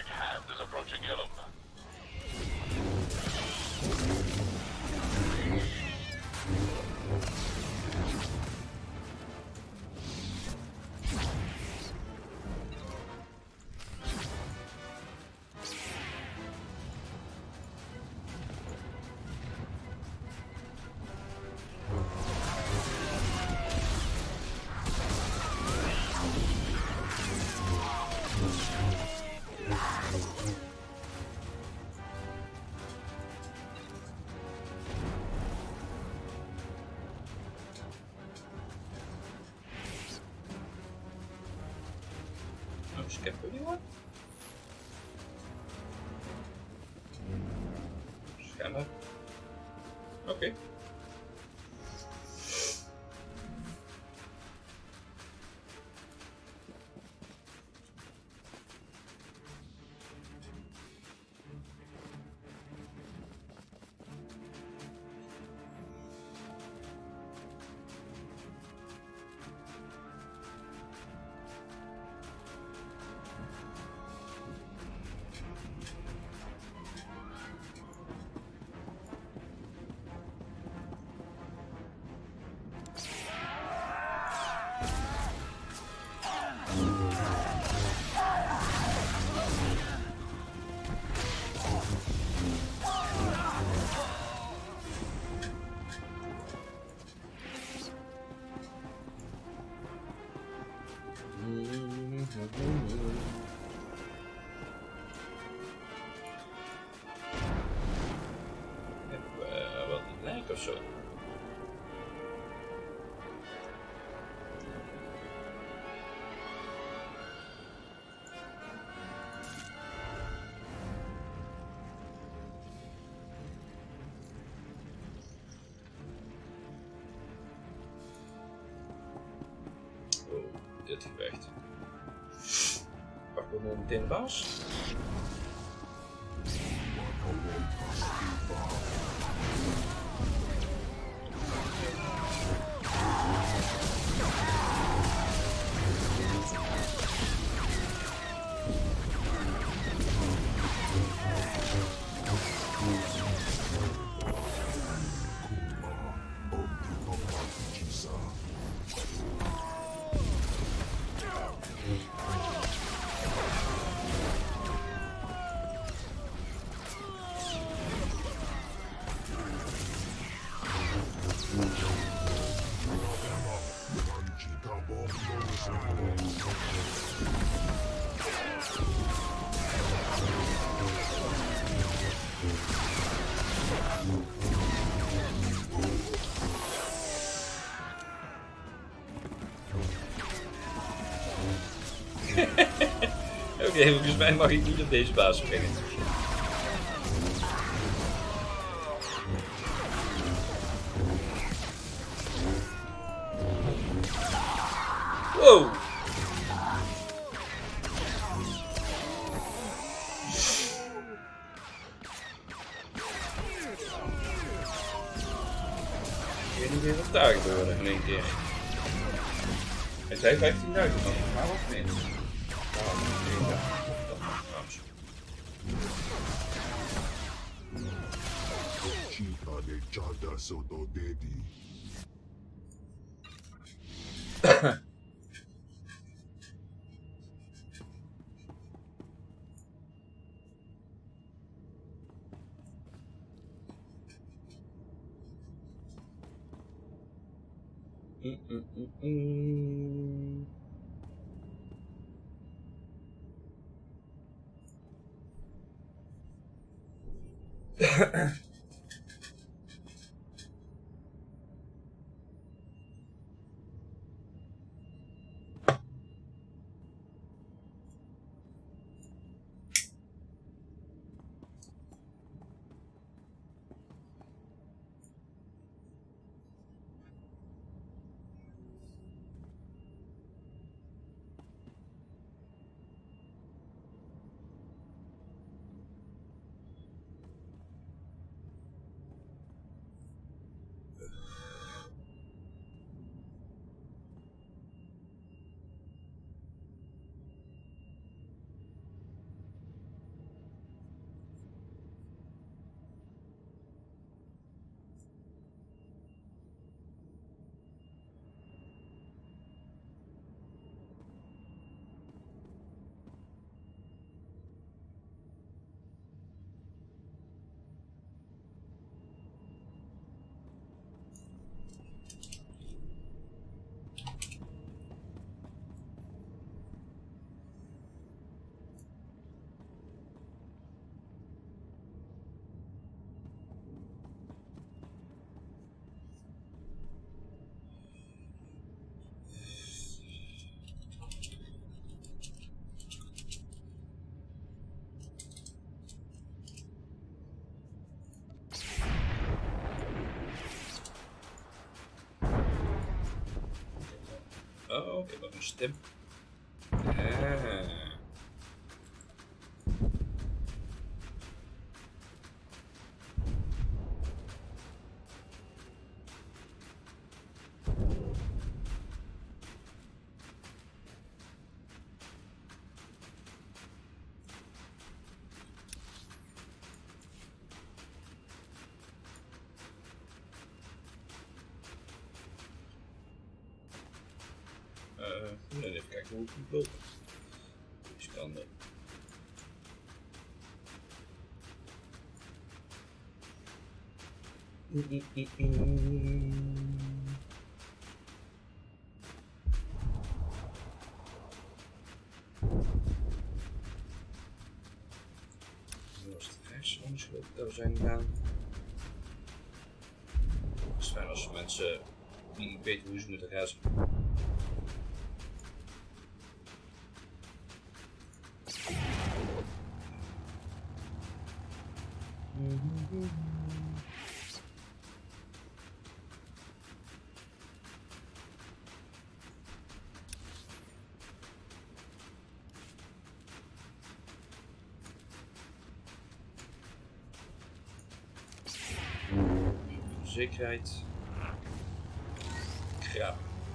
right hand is approaching Ilum. Skip anyone? Scanner. Okay. Wat het lijkt of zo. Oh, dit gevecht. Pakken we meteen de baas. Oké, volgens mij mag ik niet op deze baas springen. Wow! Ik weet niet meer wat daar gebeurde in één keer. Hij zei 15.000, maar wat meer. Oh, ik heb nog een stem. Ah. Even kijken hoe ik moet lopen. Dus kan dat. Was het rechts anders geloof ik dat we zijn gegaan. Het is fijn als mensen die weten hoe ze moeten reizen. Zekerheid. Krab.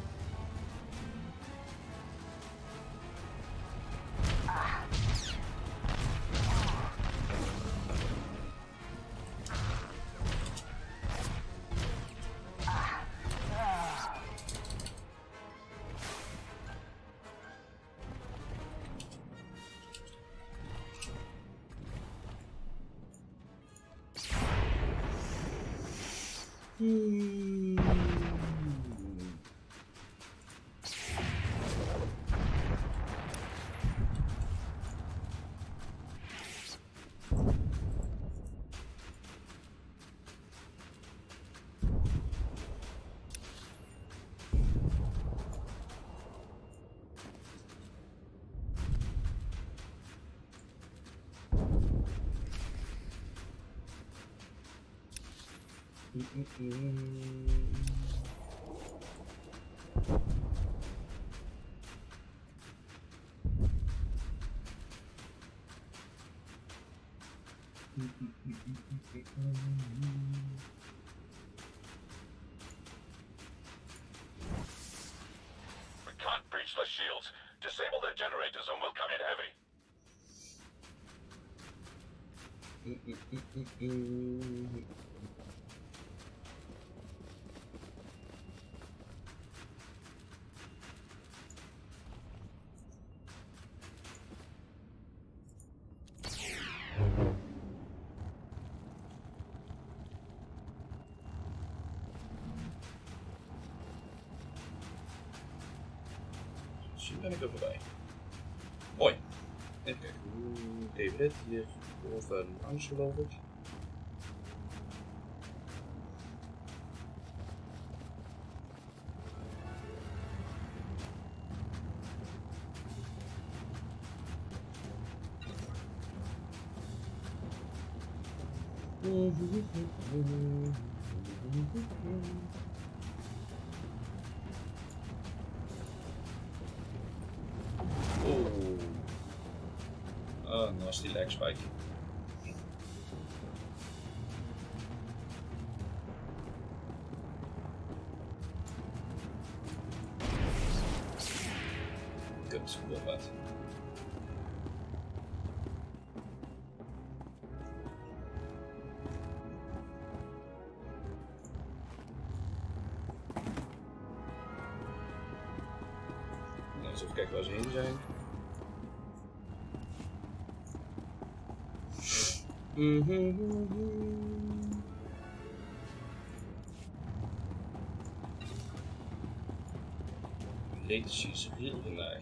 We can't breach the shields. Disable the generators and we'll come in heavy. Misschien ben ik er voorbij. Mooi. Even kijken, hoe deden we dit? Hier boven langs geloof ik. Oh, nasty leg spike. Kut, wel wat. Nou, eens even kijken waar ze heen zijn. Latency is heel laag.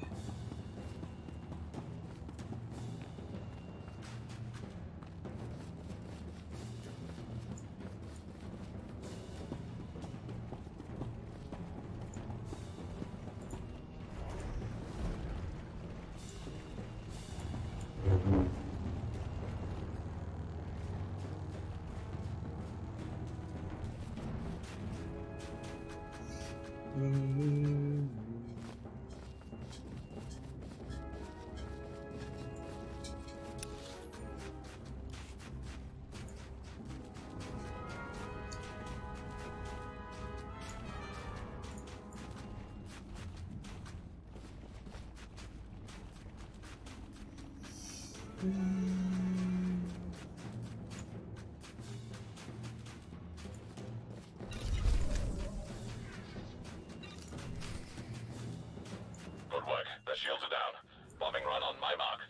Good work. The shields are down. Bombing run on my mark.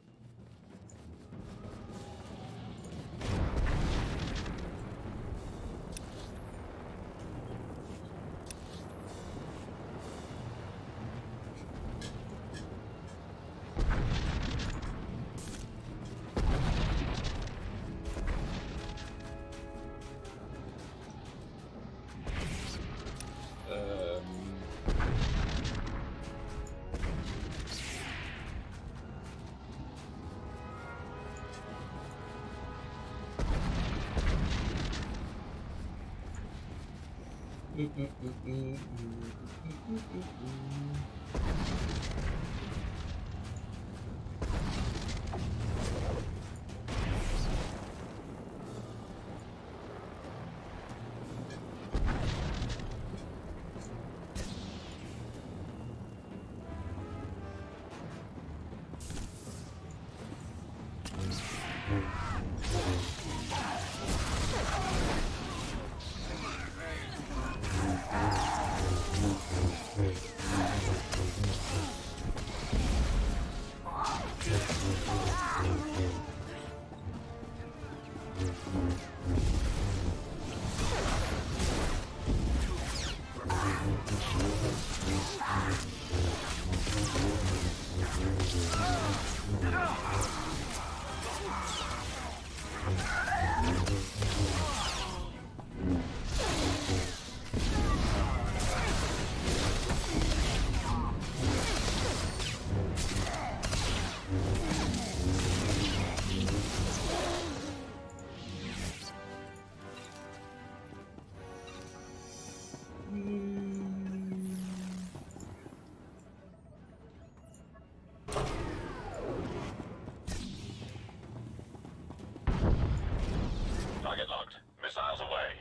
Target locked. Missiles away.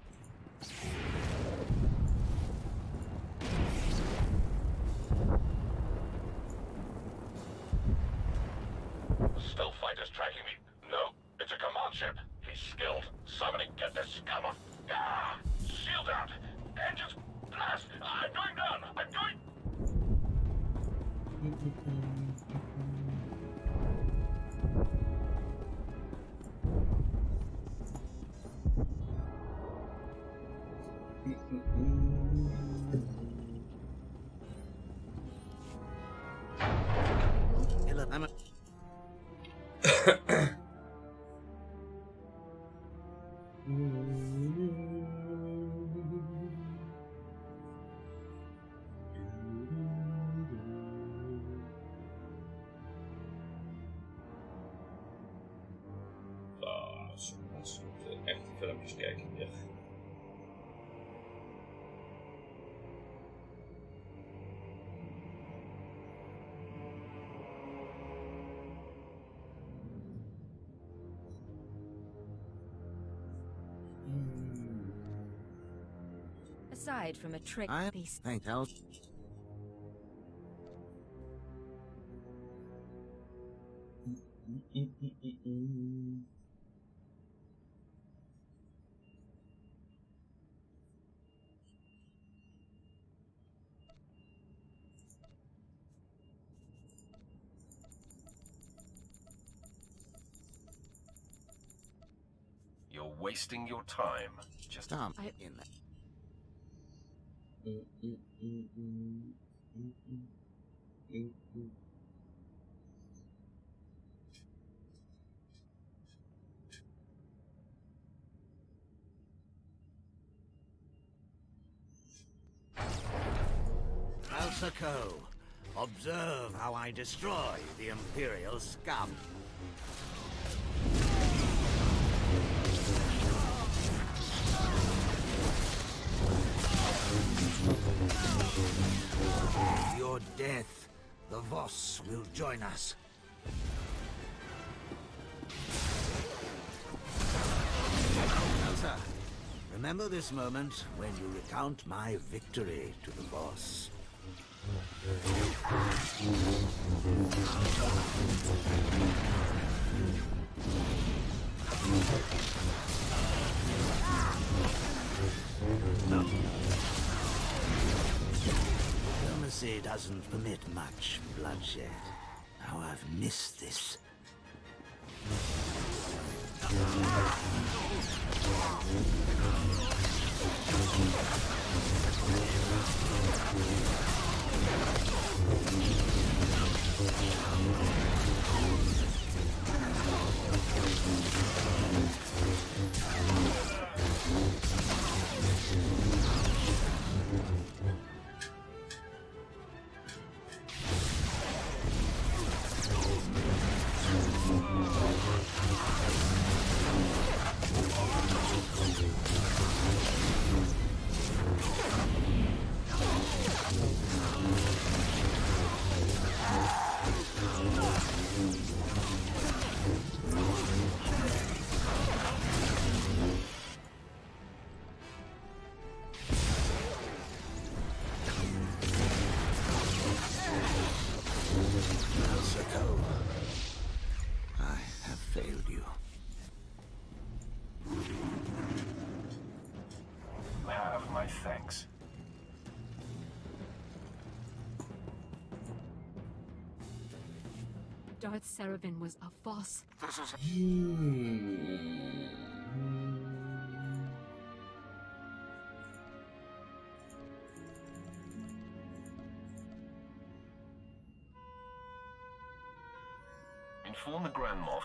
Stealth fighter's tracking me. No, it's a command ship. He's skilled. Somebody get this scum on. Ah! Shield out! Engines blast! I'm going down! I'm going... I'm a... Echt filmpjes kijken hier. Aside from a trick piece. Thank you. You're wasting your time. Just in there. Alsaco, observe how I destroy the Imperial scum. With your death, the Voss will join us. Elsa, remember this moment when you recount my victory to the Voss. Diplomacy doesn't permit much bloodshed. How I've missed this. Thanks. Darth Serafin was a boss. This is... Inform the Grand Moff.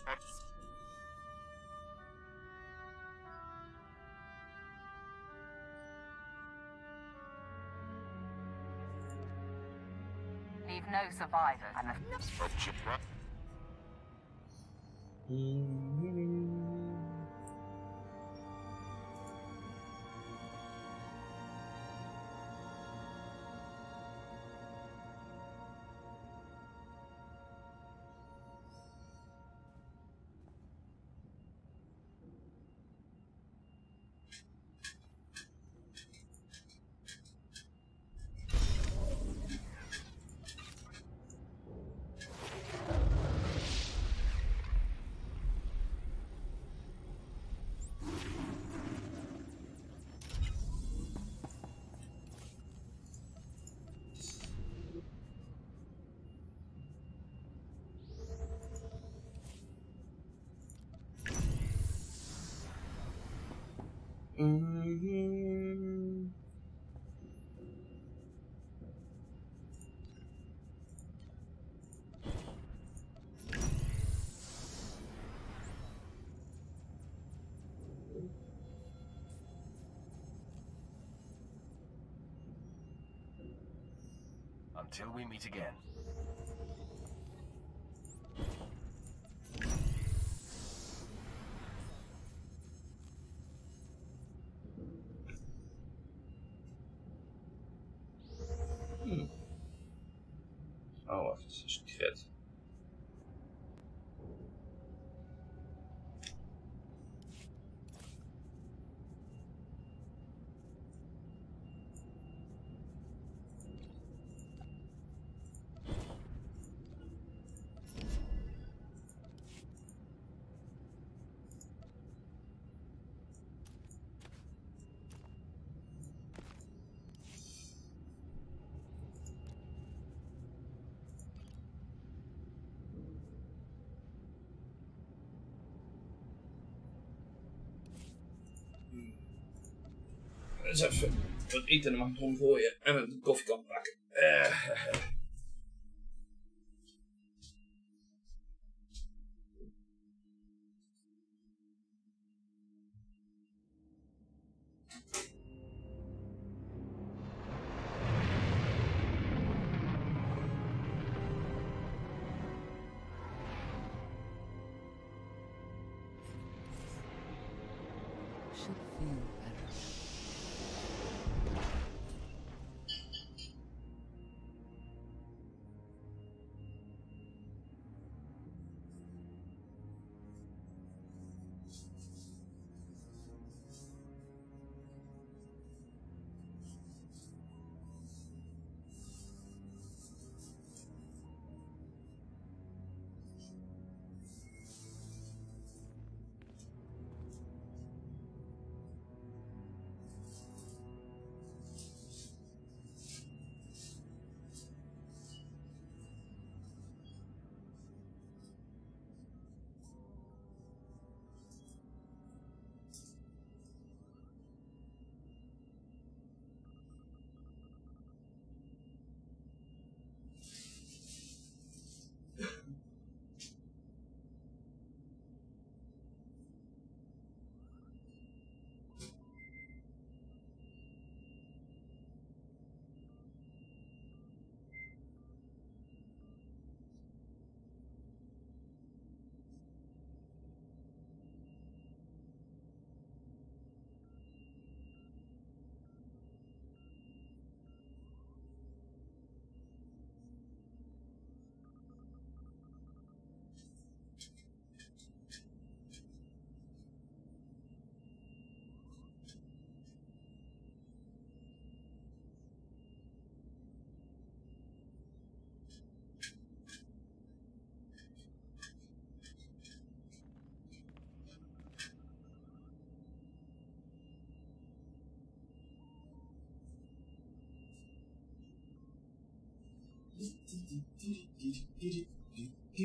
Leave no survivors. Until we meet again. Oh, wacht, dat is niet vet. Dus even wat eten in de magnetron gooien en een koffiekan pakken. Should feel better.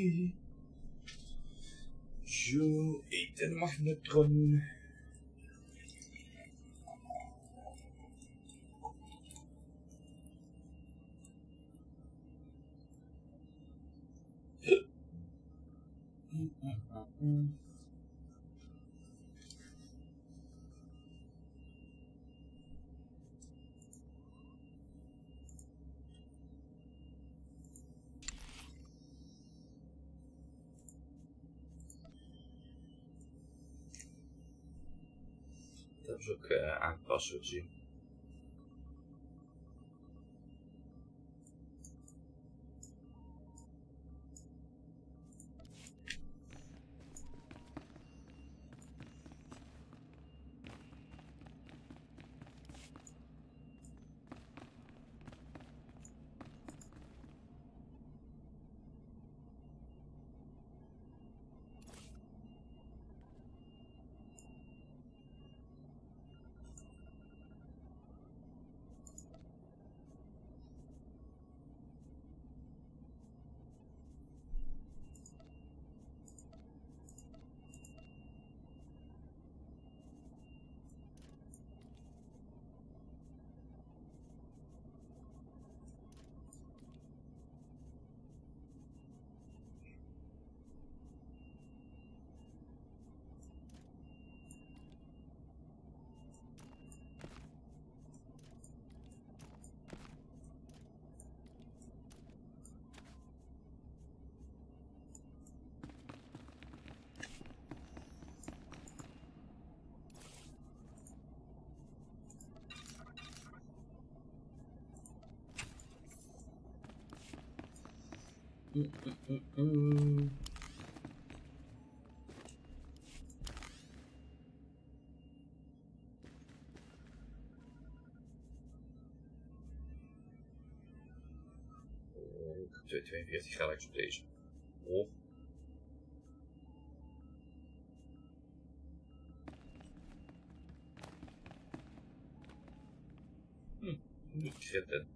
Zo, eten magnetron. Dat is ook aanpassen zien. Oh, 242 gelijk op deze. Oh. Niet zitten.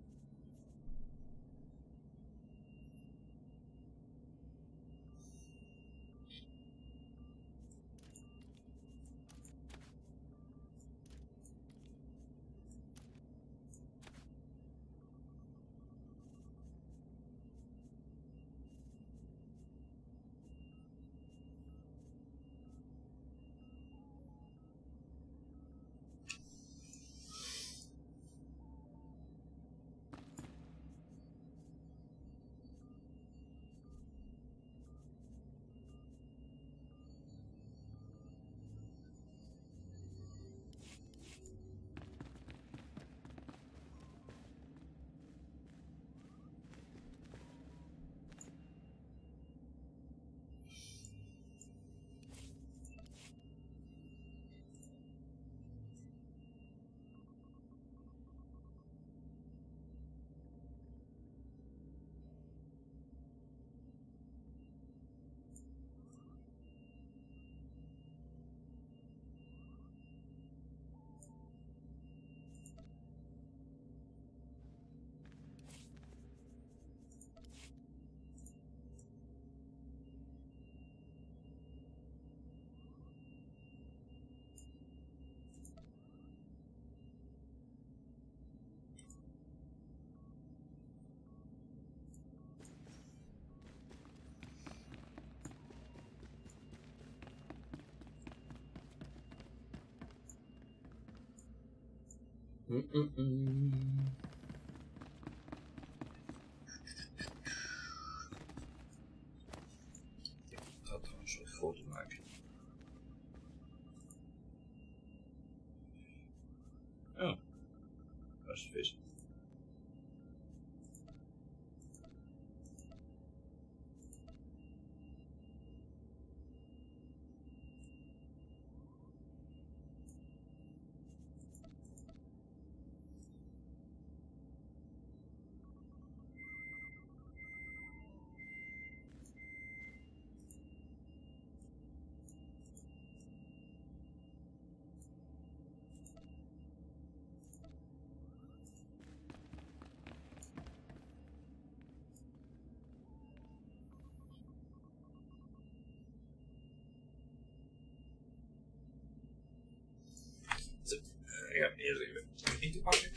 Dat een soort foto maken. Oh, dat is de vis. Ik ga hem eerst even eten pakken.